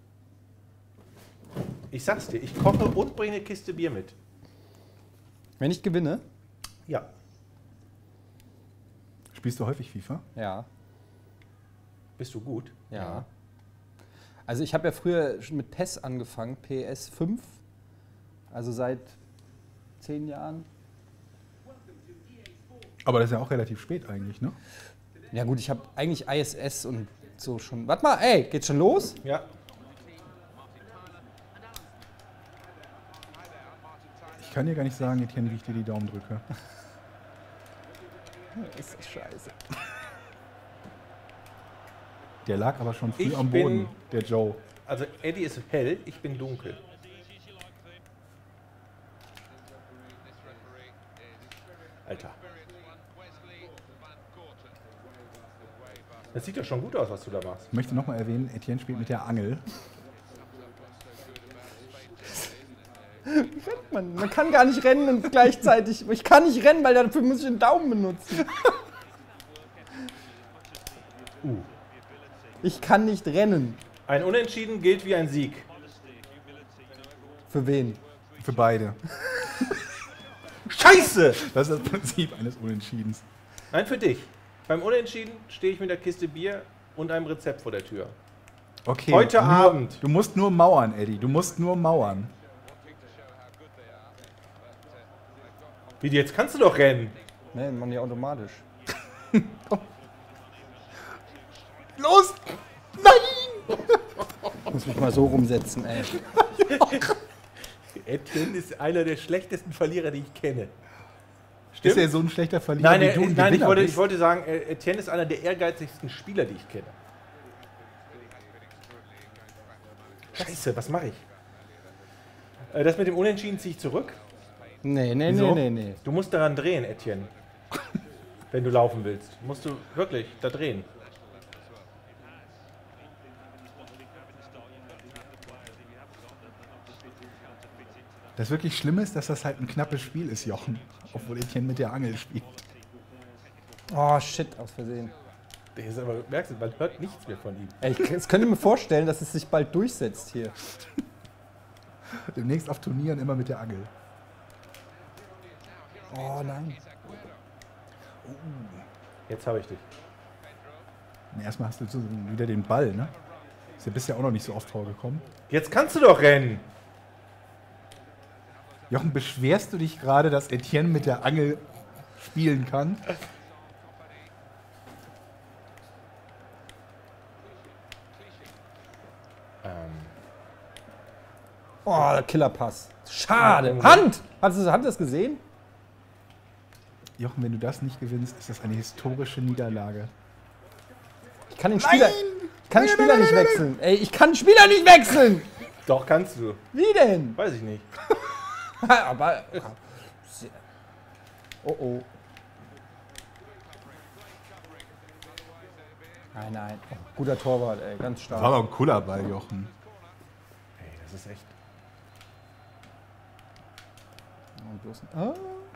Ich sag's dir, ich koche und bringe eine Kiste Bier mit. Wenn ich gewinne? Ja. Spielst du häufig FIFA? Ja. Bist du gut? Ja. Also ich habe ja früher schon mit P E S angefangen, P S fünf. Also seit zehn Jahren. Aber das ist ja auch relativ spät eigentlich, ne? Ja gut, ich habe eigentlich I S S und so schon. Warte mal, ey, geht's schon los? Ja. Ich kann dir gar nicht sagen, Etienne, wie ich dir die Daumen drücke. Ist das scheiße. Der lag aber schon früh Ich am bin- Boden, der Joe. Also Eddie ist hell, ich bin dunkel. Alter. Das sieht doch schon gut aus, was du da machst. Ich möchte nochmal erwähnen, Etienne spielt mit der Angel. Man, man kann gar nicht rennen und gleichzeitig. Ich kann nicht rennen, weil dafür muss ich den Daumen benutzen. Uh. Ich kann nicht rennen. Ein Unentschieden gilt wie ein Sieg. Für wen? Für beide. Scheiße! Das ist das Prinzip eines Unentschiedens. Nein, für dich. Beim Unentschieden stehe ich mit der Kiste Bier und einem Rezept vor der Tür. Okay. Heute nur, Abend. Du musst nur mauern, Eddie. Du musst nur mauern. Wie, jetzt kannst du doch rennen. Ne, machen die automatisch. Los! Nein! Ich muss mich mal so rumsetzen, ey. Etienne ist einer der schlechtesten Verlierer, die ich kenne. Ist er so ein schlechter Verlierer Nein, wie er, du ein nein ich, Gewinner wollte, bist? ich wollte sagen, äh, Etienne ist einer der ehrgeizigsten Spieler, die ich kenne. Scheiße, was mache ich? Äh, das mit dem Unentschieden ziehe ich zurück. Nee, nee, Wieso? nee, nee, nee. Du musst daran drehen, Etienne. Wenn du laufen willst. Musst du wirklich da drehen. Das wirklich Schlimme ist, dass das halt ein knappes Spiel ist, Jochen. Obwohl Etienne mit der Angel spielt. Oh, shit, aus Versehen. Der ist aber, merkst du, man hört nichts mehr von ihm. Ey, ich jetzt könnte mir vorstellen, dass es sich bald durchsetzt hier. Demnächst auf Turnieren immer mit der Angel. Oh nein. Jetzt habe ich dich. Und erstmal hast du so wieder den Ball, ne? Ist ja bisher auch noch nicht so oft vorgekommen. Jetzt kannst du doch rennen. Jochen, beschwerst du dich gerade, dass Etienne mit der Angel spielen kann? Ähm, Oh, der Killerpass. Schade. Hand! Hast du, habt ihr das gesehen? Jochen, wenn du das nicht gewinnst, ist das eine historische Niederlage. Ich kann den Spieler, ich kann den Spieler nicht wechseln. Ey, ich kann den Spieler nicht wechseln! doch, kannst du. Wie denn? Weiß ich nicht. Aber. Oh oh. Nein, nein. Oh, guter Torwart, ey, ganz Das stark. war aber ein cooler Ball, Jochen. das ist echt. Und bloß, ah.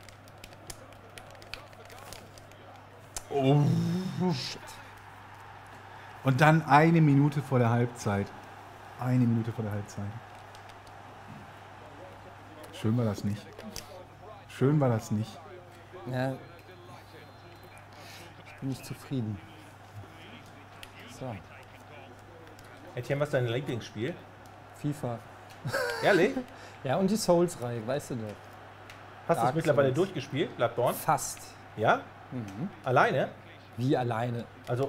Oh, shit. Und dann eine Minute vor der Halbzeit. Eine Minute vor der Halbzeit. Schön war das nicht. Schön war das nicht. Ja. Ich bin nicht zufrieden. So. Etienne, was ist dein Lieblingsspiel? FIFA. Ehrlich? Ja, und die Souls-Reihe, weißt du doch. Hast du es Dark mittlerweile Souls. durchgespielt, Bloodborne? Fast. Ja? Mhm. Alleine? Wie alleine. Also.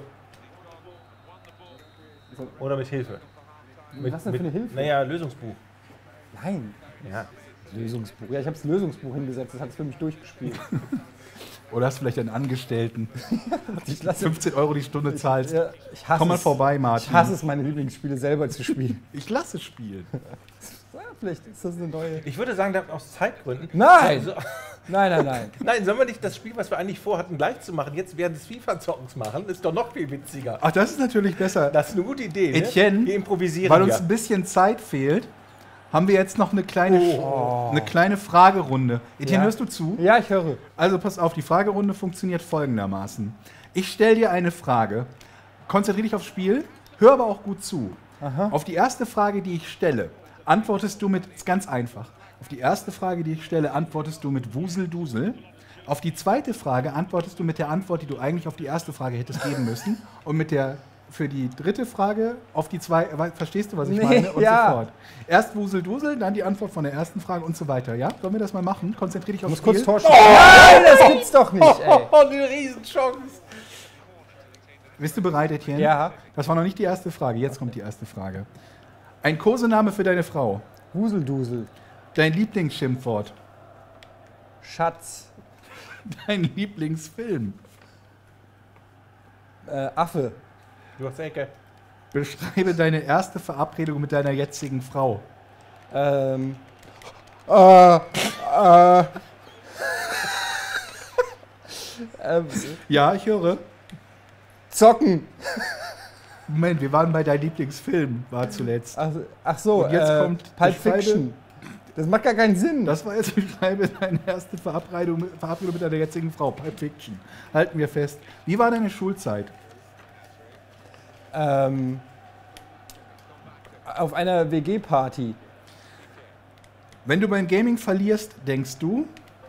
Oder mit Hilfe? Was denn für eine Hilfe? Naja, Lösungsbuch. Nein. Ja. Lösungsbuch. Ja, ich habe das Lösungsbuch hingesetzt, das hat es für mich durchgespielt. Oder hast du vielleicht einen Angestellten, Ich lasse fünfzehn Euro die Stunde zahlst. Ja, ich hasse Komm mal es. vorbei, Martin. Ich hasse es, meine Lieblingsspiele selber zu spielen. Ich lasse spielen. Ja, vielleicht ist das eine neue. Ich würde sagen, da- aus Zeitgründen. Nein! So, Nein, nein, nein. nein, sollen wir nicht das Spiel, was wir eigentlich vorhatten, gleich zu machen, jetzt während des FIFA-Zockens machen? Ist doch noch viel witziger. Ach, das ist natürlich besser. Das ist eine gute Idee. Ne? Etienne, wir improvisieren Weil uns ja. ein bisschen Zeit fehlt, haben wir jetzt noch eine kleine, Oh. eine kleine Fragerunde. Etienne, Ja. hörst du zu? Ja, ich höre. Also pass auf, die Fragerunde funktioniert folgendermaßen. Ich stelle dir eine Frage, konzentriere dich aufs Spiel, hör aber auch gut zu. Aha. Auf die erste Frage, die ich stelle, antwortest du mit, ist ganz einfach, auf die erste Frage, die ich stelle, antwortest du mit Wusel-Dusel. Auf die zweite Frage antwortest du mit der Antwort, die du eigentlich auf die erste Frage hättest geben müssen. Und mit der für die dritte Frage auf die zwei, verstehst du, was ich Nee, meine? Und ja. so fort. Erst Wusel-Dusel, dann die Antwort von der ersten Frage und so weiter. Ja, sollen wir das mal machen? Konzentriere dich Ich aufs muss kurz Spiel. tauschen. Nein, das gibt's doch nicht, ey. Oh, eine Riesenchance. Bist du bereit, Etienne? Ja. Das war noch nicht die erste Frage. Jetzt kommt die erste Frage. Ein Kosename für deine Frau. Wuseldusel. Dein Lieblingsschimpfwort. Schatz. Dein Lieblingsfilm. Äh, Affe. Du hast Ecke. Beschreibe deine erste Verabredung mit deiner jetzigen Frau. Ähm. Äh. Äh. ähm, Ja, ich höre. zocken. Moment, wir waren bei deinem Lieblingsfilm, war zuletzt. Ach, ach so, Und jetzt äh, kommt Pulp beschreibe- Fiction. Das macht gar keinen Sinn. Das war jetzt beschreibe deine erste Verabredung, Verabredung mit deiner jetzigen Frau. Pulp Fiction. Halten wir fest. Wie war deine Schulzeit? ähm, auf einer W G-Party. Wenn du beim Gaming verlierst, denkst du?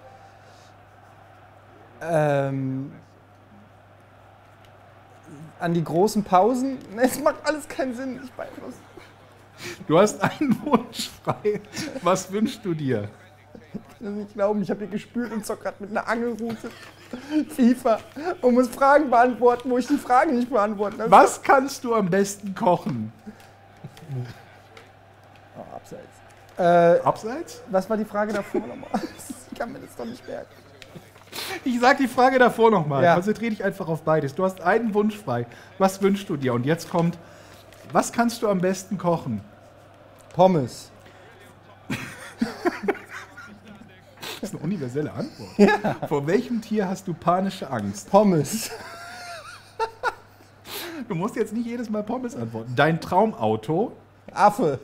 Ähm, an die großen Pausen. Es macht alles keinen Sinn. Ich weiß was. Du hast einen Wunsch frei. Was wünschst du dir? Ich kann das nicht glauben. Ich habe hier gespült und zock gerade mit einer Angelrute FIFA und muss Fragen beantworten, wo ich die Fragen nicht beantworten kann. Was kannst du am besten kochen? Oh, abseits. Äh, Abseits? was war die Frage davor nochmal? Ich kann mir das doch nicht merken. Ich sag die Frage davor nochmal. Ja. Konzentriere dich einfach auf beides. Du hast einen Wunsch frei. Was wünschst du dir? Und jetzt kommt, was kannst du am besten kochen? Pommes. Das ist eine universelle Antwort. Ja. Vor welchem Tier hast du panische Angst? Pommes. Du musst jetzt nicht jedes Mal Pommes antworten. Dein Traumauto. Affe.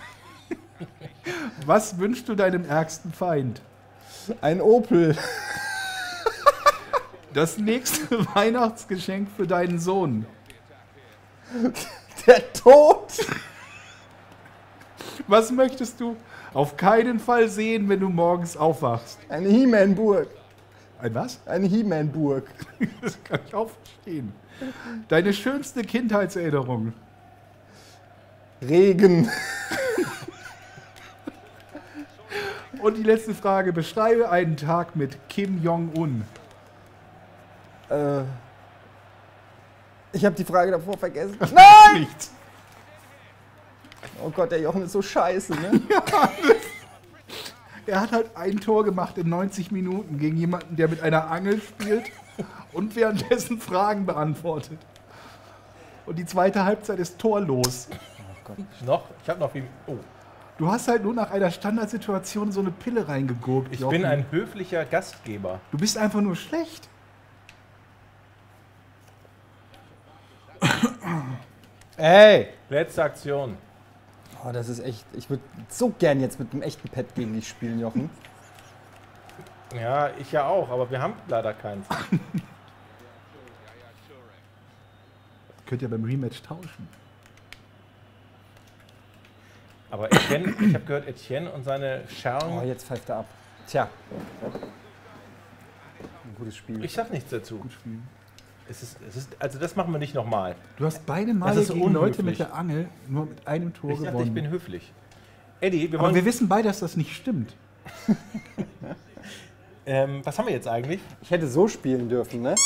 Was wünschst du deinem ärgsten Feind? Ein Opel. Das nächste Weihnachtsgeschenk für deinen Sohn. Der Tod. Was möchtest du auf keinen Fall sehen, wenn du morgens aufwachst? Eine He-Man-Burg. Ein was? Eine He-Man-Burg. Das kann ich auch verstehen. Deine schönste Kindheitserinnerung. Regen. Und die letzte Frage. Beschreibe einen Tag mit Kim Jong-un. Äh, ich habe die Frage davor vergessen. Nein! Nichts. Oh Gott, der Jochen ist so scheiße, ne? Er hat halt ein Tor gemacht in neunzig Minuten gegen jemanden, der mit einer Angel spielt und währenddessen Fragen beantwortet. Und die zweite Halbzeit ist torlos. Noch? Ich habe noch viel. Oh. Du hast halt nur nach einer Standardsituation so eine Pille reingegurkt. Ich Jochen. bin ein höflicher Gastgeber. Du bist einfach nur schlecht. Ey! Letzte Aktion. Oh, das ist echt. Ich würde so gern jetzt mit einem echten Pad gegen dich spielen, Jochen. Ja, ich ja auch, aber wir haben leider keins. Könnt ihr beim Rematch tauschen. Aber Etienne, ich habe gehört, Etienne und seine Schergen. Oh, jetzt pfeift er ab. Tja. Ein gutes Spiel. Ich sag nichts dazu. Gut spielen. Es ist, es ist, also das machen wir nicht nochmal. Du hast beide Das Male ist gegen unhöflich. Leute mit der Angel nur mit einem Tor Ich dachte, gewonnen. ich bin höflich. Eddie, wir Aber wollen. wir wissen beide, dass das nicht stimmt. ähm, was haben wir jetzt eigentlich? Ich hätte so spielen dürfen, ne?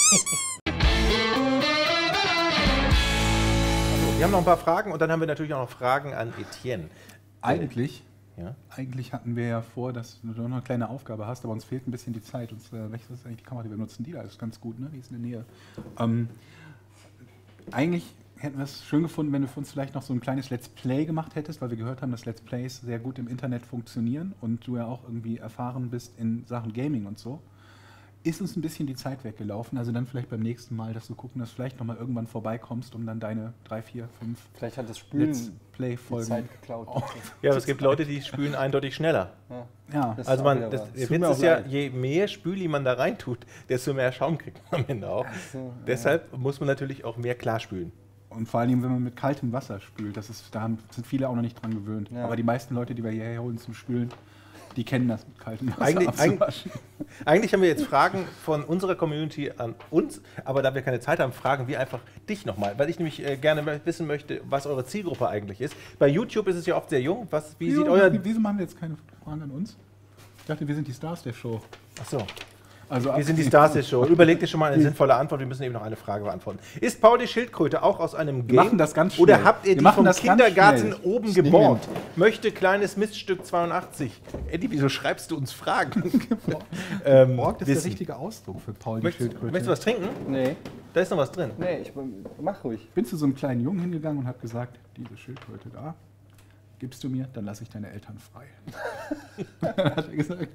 Wir haben noch ein paar Fragen und dann haben wir natürlich auch noch Fragen an Etienne. Eigentlich, Ja. eigentlich hatten wir ja vor, dass du noch eine kleine Aufgabe hast, aber uns fehlt ein bisschen die Zeit. Und äh, welches ist eigentlich die Kamera, die wir benutzen? Die da ist ganz gut, ne? Die ist in der Nähe. Ähm, eigentlich hätten wir es schön gefunden, wenn du für uns vielleicht noch so ein kleines Let's Play gemacht hättest, weil wir gehört haben, dass Let's Plays sehr gut im Internet funktionieren und du ja auch irgendwie erfahren bist in Sachen Gaming und so. Ist uns ein bisschen die Zeit weggelaufen, also dann vielleicht beim nächsten Mal, dass du gucken, dass du vielleicht nochmal irgendwann vorbeikommst, um dann deine drei, vier, fünf Vielleicht hat das Spülen Let's die Play-Folgen. Zeit geklaut. Ja, aber es gibt Leute, die spülen eindeutig schneller. Ja, Das Also ist auch man, wieder das, wahr. der Tut Witz mir auch ist ja, leid. je mehr Spüli man da reintut, desto mehr Schaum kriegt man am Ende auch. so, ja. Deshalb muss man natürlich auch mehr klar spülen. und vor allem, wenn man mit kaltem Wasser spült, das ist, da haben- sind viele auch noch nicht dran gewöhnt. Ja. Aber die meisten Leute, die wir hierher holen zum Spülen, die kennen das mit kaltem Wasser Eigentlich, eigentlich, abzuwaschen. eigentlich haben wir jetzt Fragen von unserer Community an uns, aber da wir keine Zeit haben, fragen wir einfach dich nochmal, weil ich nämlich äh, gerne wissen möchte, was eure Zielgruppe eigentlich ist. Bei YouTube ist es ja oft sehr jung. Was, wie sieht Wieso, euer... wieso machen wir jetzt keine Fragen an uns? Ich dachte, wir sind die Stars der Show. Achso. Also Wir sind die Stars der Show. Überleg dir schon mal eine sinnvolle Antwort. Wir müssen eben noch eine Frage beantworten. Ist Paul die Schildkröte auch aus einem Game? machen das ganz Oder schnell. habt ihr Wir die machen vom das ganz Kindergarten schnell. oben Schnell. geborgt? Möchte kleines Miststück zweiundachtzig. Eddie, wieso schreibst du uns Fragen? ähm, Borg ist der wissen. richtige Ausdruck für Paul die Möchtest, Schildkröte. möchtest du was trinken? Nee, Da ist noch was drin. nee, ich mach ruhig. Bin zu so einem kleinen Jungen hingegangen und habe gesagt, diese Schildkröte da, gibst du mir, dann lasse ich deine Eltern frei. Dann hat er gesagt,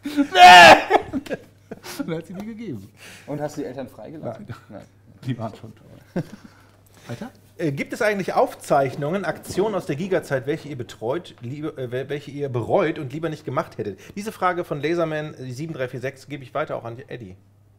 nee! Und dann hat sie die gegeben. Und hast du die Eltern freigelassen? Nein. Nein. Die waren schon toll. Weiter? Äh, gibt es eigentlich Aufzeichnungen, Aktionen aus der Giga-Zeit, welche ihr betreut, liebe, äh, welche ihr bereut und lieber nicht gemacht hättet? Diese Frage von Laserman sieben drei vier sechs gebe ich weiter auch an Eddie.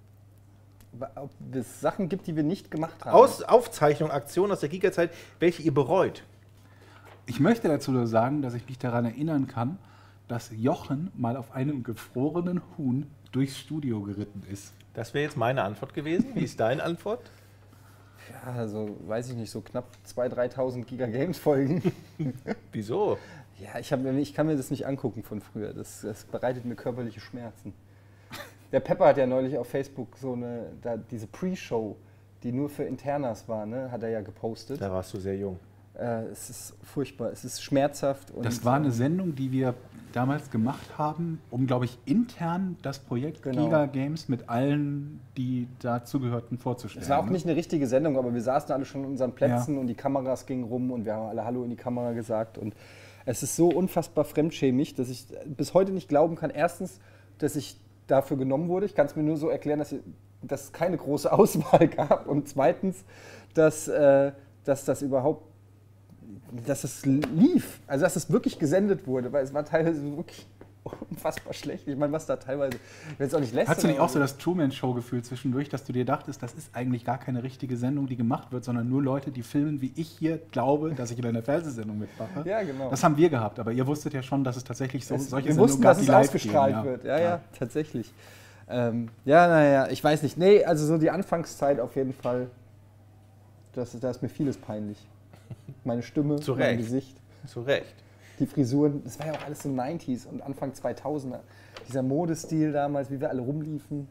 Ob es Sachen gibt, die wir nicht gemacht haben? Aus Aufzeichnungen, Aktionen aus der Giga-Zeit, welche ihr bereut. Ich möchte dazu nur sagen, dass ich mich daran erinnern kann, dass Jochen mal auf einem gefrorenen Huhn durchs Studio geritten ist. Das wäre jetzt meine Antwort gewesen. Wie ist deine Antwort? Ja, also weiß ich nicht, so knapp zweitausend, dreitausend Giga Games Folgen. Wieso? Ja, ich, hab, mir- ich kann mir das nicht angucken von früher. Das, das bereitet mir körperliche Schmerzen. Der Pepper hat ja neulich auf Facebook so eine, da, diese Pre-Show, die nur für Internas war, ne, hat er ja gepostet. Da warst du sehr jung. Äh, es ist furchtbar, es ist schmerzhaft. Und, Das war eine ähm, Sendung, die wir damals gemacht haben, um, glaube ich, intern das Projekt Genau. Giga Games mit allen, die dazugehörten, vorzustellen. Es war auch ne? nicht eine richtige Sendung, aber wir saßen alle schon in unseren Plätzen und die Kameras gingen rum und wir haben alle Hallo in die Kamera gesagt. Und es ist so unfassbar fremdschämig, dass ich bis heute nicht glauben kann. Erstens, dass ich dafür genommen wurde. Ich kann es mir nur so erklären, dass dass es keine große Auswahl gab. Und zweitens, dass, äh, dass das überhaupt, dass es lief. Also dass es wirklich gesendet wurde, weil es war teilweise wirklich unfassbar schlecht. Ich meine, was da teilweise, ich will jetzt auch nicht lästern. Hattest du nicht aber auch so das Truman-Show-Gefühl zwischendurch, dass du dir dachtest, das ist eigentlich gar keine richtige Sendung, die gemacht wird, sondern nur Leute, die filmen, wie ich hier glaube, dass ich in einer Fernsehsendung mitmache? Ja, genau. Das haben wir gehabt, aber ihr wusstet ja schon, dass es tatsächlich so Es, solche wir Sendungen wussten, gab, dass es die live ausgestrahlt gehen, wird. Ja, ja, tatsächlich. Ähm, ja, naja, ich weiß nicht. Nee, also so die Anfangszeit auf jeden Fall, das, da ist mir vieles peinlich. Meine Stimme, Zu mein Recht. Gesicht, Zu Recht. die Frisuren, das war ja auch alles so neunziger und Anfang zweitausender. Dieser Modestil damals, wie wir alle rumliefen.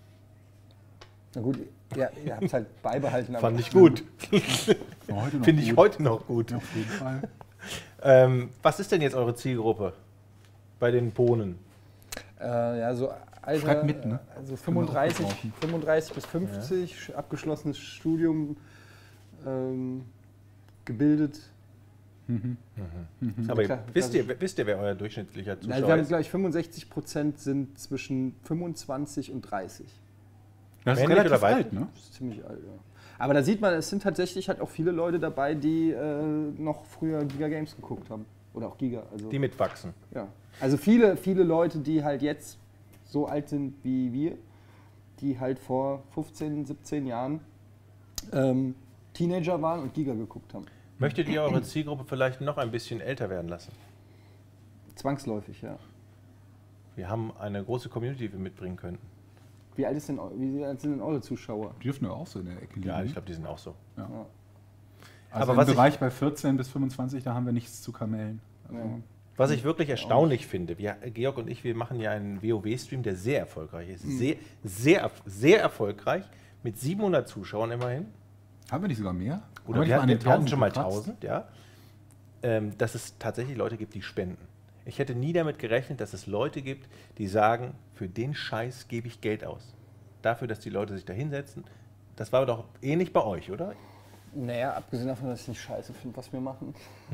Na gut, ja, ihr habt es halt beibehalten. Fand ich gut. Ja, heute noch Finde ich gut. heute noch gut. Ja, auf jeden Fall. Ähm, was ist denn jetzt eure Zielgruppe bei den Bohnen? Äh, ja, so Alter, Schreibt mit, ne? also Können wir auch fünfunddreißig, gebrauchen. fünfunddreißig bis fünfzig, abgeschlossenes Studium, ähm, gebildet. Aber klar, wisst, klassisch. ihr, wisst ihr, wer euer durchschnittlicher Also Zuschauer wir haben ist? gleich fünfundsechzig Prozent sind zwischen fünfundzwanzig und dreißig. Das ist Männlich relativ oder weiblich? alt, ne? Das ist ziemlich alt, ja. Aber da sieht man, es sind tatsächlich halt auch viele Leute dabei, die äh, noch früher Giga Games geguckt haben. Oder auch Giga. Also, Die mitwachsen. ja. Also viele, viele Leute, die halt jetzt so alt sind wie wir, die halt vor fünfzehn, siebzehn Jahren ähm, Teenager waren und Giga geguckt haben. Möchtet ihr eure Zielgruppe vielleicht noch ein bisschen älter werden lassen? Zwangsläufig, ja. Wir haben eine große Community, die wir mitbringen könnten. Wie alt, ist denn, wie alt sind denn eure Zuschauer? Die dürfen ja auch so in der Ecke liegen. Ja, ich glaube, die sind auch so. Ja. Ja. Also Aber im was ich- Bereich bei vierzehn bis fünfundzwanzig, da haben wir nichts zu kamellen. Also, Ja. Was ich wirklich erstaunlich finde, wir, Georg und ich, wir machen ja einen WoW-Stream, der sehr erfolgreich ist. Sehr, sehr, sehr erfolgreich, mit siebenhundert Zuschauern immerhin. Haben wir nicht sogar mehr? Oder Haben nicht wir, mal an hatten, den wir hatten schon mal gekratzt? tausend, ja. Ähm, dass es tatsächlich Leute gibt, die spenden. Ich hätte nie damit gerechnet, dass es Leute gibt, die sagen, für den Scheiß gebe ich Geld aus. Dafür, dass die Leute sich da hinsetzen. Das war doch ähnlich bei euch, oder? Naja, abgesehen davon, dass ich nicht scheiße finde, was wir machen.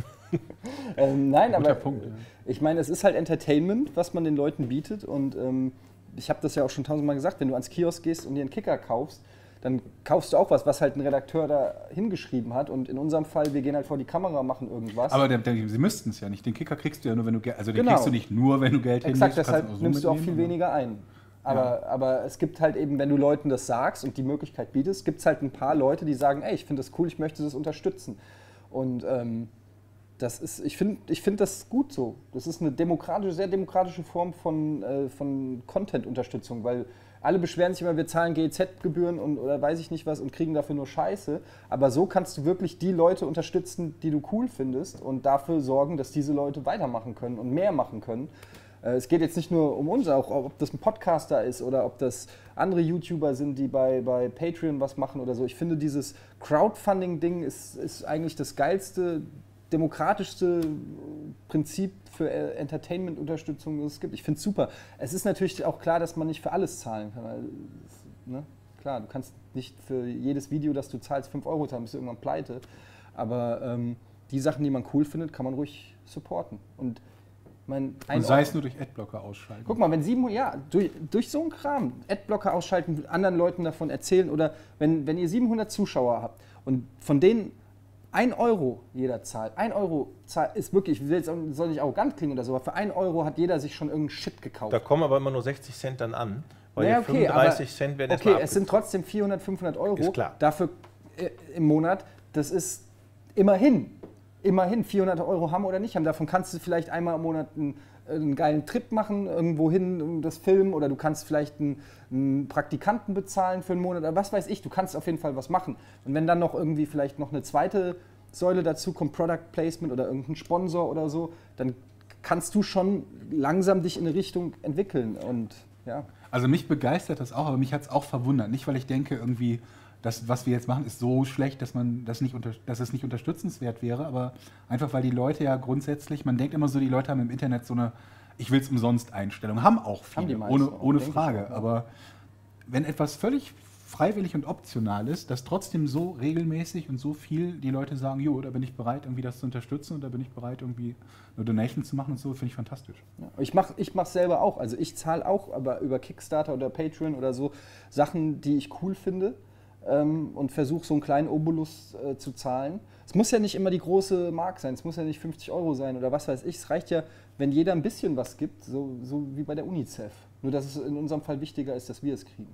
ähm, nein, Guter aber Punkt, ja. ich meine, es ist halt Entertainment, was man den Leuten bietet. Und ähm, ich habe das ja auch schon tausendmal gesagt, wenn du ans Kiosk gehst und dir einen Kicker kaufst, dann kaufst du auch was, was halt ein Redakteur da hingeschrieben hat. Und in unserem Fall, wir gehen halt vor die Kamera, machen irgendwas. Aber der, der, sie müssten es ja nicht. Den Kicker kriegst du ja nur, wenn du Geld, also den Genau. kriegst du nicht nur, wenn du Geld Exakt, hinlegst. deshalb kannst so nimmst du auch viel mitnehmen, weniger ein. Aber, aber es gibt halt eben, wenn du Leuten das sagst und die Möglichkeit bietest, gibt es halt ein paar Leute, die sagen, ey, ich finde das cool, ich möchte das unterstützen. Und ähm, das ist, ich finde ich find das gut so. Das ist eine demokratische, sehr demokratische Form von, äh, von Content-Unterstützung, weil alle beschweren sich immer, wir zahlen G E Z-Gebühren und oder weiß ich nicht was und kriegen dafür nur Scheiße. Aber so kannst du wirklich die Leute unterstützen, die du cool findest und dafür sorgen, dass diese Leute weitermachen können und mehr machen können. Es geht jetzt nicht nur um uns, auch ob das ein Podcaster ist oder ob das andere YouTuber sind, die bei, bei Patreon was machen oder so. Ich finde, dieses Crowdfunding-Ding ist, ist eigentlich das geilste, demokratischste Prinzip für Entertainment-Unterstützung, das es gibt. Ich finde es super. Es ist natürlich auch klar, dass man nicht für alles zahlen kann. Weil, ne? Klar, du kannst nicht für jedes Video, das du zahlst, fünf Euro zahlen, bist du irgendwann pleite. Aber ähm, die Sachen, die man cool findet, kann man ruhig supporten. Und Mein, Und sei es nur durch Adblocker ausschalten. Guck mal, wenn siebenhundert, ja, durch, durch so einen Kram, Adblocker ausschalten, anderen Leuten davon erzählen oder wenn, wenn ihr siebenhundert Zuschauer habt und von denen ein Euro jeder zahlt, ein Euro zahlt, ist wirklich, ich will jetzt, soll nicht arrogant klingen oder so, aber für ein Euro hat jeder sich schon irgendeinen Shit gekauft. Da kommen aber immer nur sechzig Cent dann an, weil Naja, die fünfunddreißig aber, Cent werden okay, erstmal es sind trotzdem vierhundert, fünfhundert Euro Ist klar. dafür äh, im Monat, das ist immerhin, immerhin vierhundert Euro haben oder nicht haben. Davon kannst du vielleicht einmal im Monat einen, einen geilen Trip machen, irgendwo hin, um das Film, oder du kannst vielleicht einen, einen Praktikanten bezahlen für einen Monat, oder was weiß ich, du kannst auf jeden Fall was machen. Und wenn dann noch irgendwie vielleicht noch eine zweite Säule dazu kommt, Product Placement oder irgendein Sponsor oder so, dann kannst du schon langsam dich in eine Richtung entwickeln und ja. Also mich begeistert das auch, aber mich hat es auch verwundert. Nicht, weil ich denke, irgendwie, das, was wir jetzt machen, ist so schlecht, dass, man das nicht unter, dass es nicht unterstützenswert wäre, aber einfach, weil die Leute ja grundsätzlich, man denkt immer so, die Leute haben im Internet so eine Ich will's umsonst Einstellung, haben auch viele, Haben die meisten ohne, auch, ohne denke ich Frage. auch, ja. Aber wenn etwas völlig freiwillig und optional ist, dass trotzdem so regelmäßig und so viel die Leute sagen, jo, da bin ich bereit, irgendwie das zu unterstützen und da bin ich bereit, irgendwie eine Donation zu machen und so, finde ich fantastisch. Ja, ich mache ich mach's selber auch. Also ich zahle auch aber über Kickstarter oder Patreon oder so Sachen, die ich cool finde ähm, und versuche so einen kleinen Obolus äh, zu zahlen. Es muss ja nicht immer die große Mark sein, es muss ja nicht fünfzig Euro sein oder was weiß ich. Es reicht ja, wenn jeder ein bisschen was gibt, so, so wie bei der UNICEF. Nur dass es in unserem Fall wichtiger ist, dass wir es kriegen.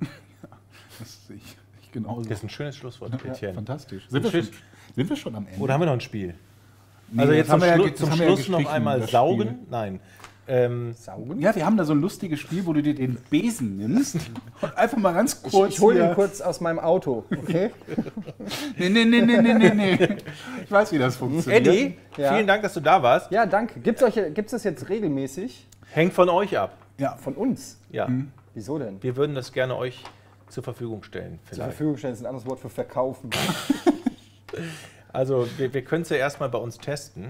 Das sehe ich, ich genauso. Das ist ein schönes Schlusswort, Ja, Etienne. fantastisch. Sind wir, schon, sind wir schon am Ende? Oder haben wir noch ein Spiel? Nee, also das jetzt haben zum, wir ja Schlu ge- das zum haben wir ja Schluss noch gestrichen, einmal das saugen. Spiel. Nein. Ähm, Saugen? Ja, wir haben da so ein lustiges Spiel, wo du dir den Besen nimmst und einfach mal ganz Ich, kurz ich hole hier- ihn kurz aus meinem Auto, okay? Nee, nee, nee, nee, nee, nee, nee. Ich weiß, wie das funktioniert. Eddie, Ja. vielen Dank, dass du da warst. Ja, danke. Gibt es das jetzt regelmäßig Hängt von euch ab. Ja, von uns? Ja. Wieso denn? Wir würden das gerne euch zur Verfügung stellen. Zur Vielleicht. Verfügung stellen ist ein anderes Wort für verkaufen. Also wir, wir können es ja erstmal bei uns testen.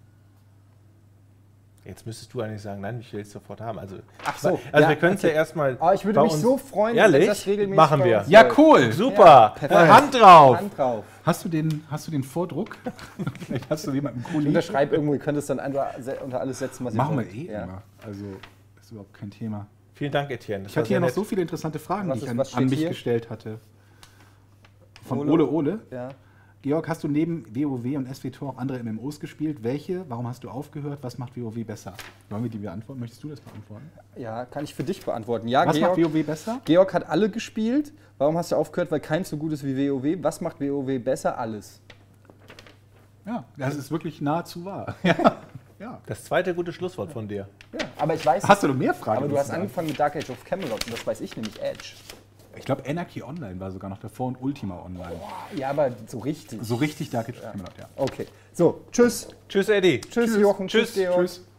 Jetzt müsstest du eigentlich sagen, nein, ich will es sofort haben. Also, Ach so, also ja, wir können es ja okay. erstmal. Aber ich würde bei mich uns- so freuen, Ehrlich? wenn das regelmäßig Machen bei wir. uns ja läuft. cool. Super. perfekt. Hand drauf. Hand drauf. Hast du den, hast du den Vordruck? Vielleicht hast du jemanden Ich cool. unterschreibe irgendwo, ihr könnt es dann einfach se- unter alles setzen, was ihr Machen wir wollt. eh Ja. immer. Also, das ist überhaupt kein Thema. Vielen Dank, Etienne. Das Ich war hatte hier sehr noch nett. so viele interessante Fragen, Was die ich ist- an, was steht an mich hier? gestellt hatte. Von Ole? Ole Ole. Ja. Georg, hast du neben WoW und S W Tor auch andere M M Os gespielt? Welche? Warum hast du aufgehört? Was macht WoW besser? Wollen wir die beantworten? Möchtest du das beantworten? Ja, kann ich für dich beantworten. Ja, Was Georg, macht WoW besser? Georg hat alle gespielt. Warum hast du aufgehört? Weil keins so gut ist wie WoW. Was macht WoW besser? Alles. Ja, das ist wirklich nahezu wahr. Ja. Ja. Das zweite gute Schlusswort von dir. Ja, aber ich weiß. Hast du noch mehr Fragen? Aber du hast sozusagen? angefangen mit Dark Age of Camelot und das weiß ich nämlich, Edge. Ich glaube, Anarchy Online war sogar noch davor und Ultima Online. Ja, aber so richtig. So richtig Dark Age of Camelot, ja. Okay. So, tschüss. Tschüss, Eddie. Tschüss, Tschüss. Jochen. Tschüss. Georg. Tschüss.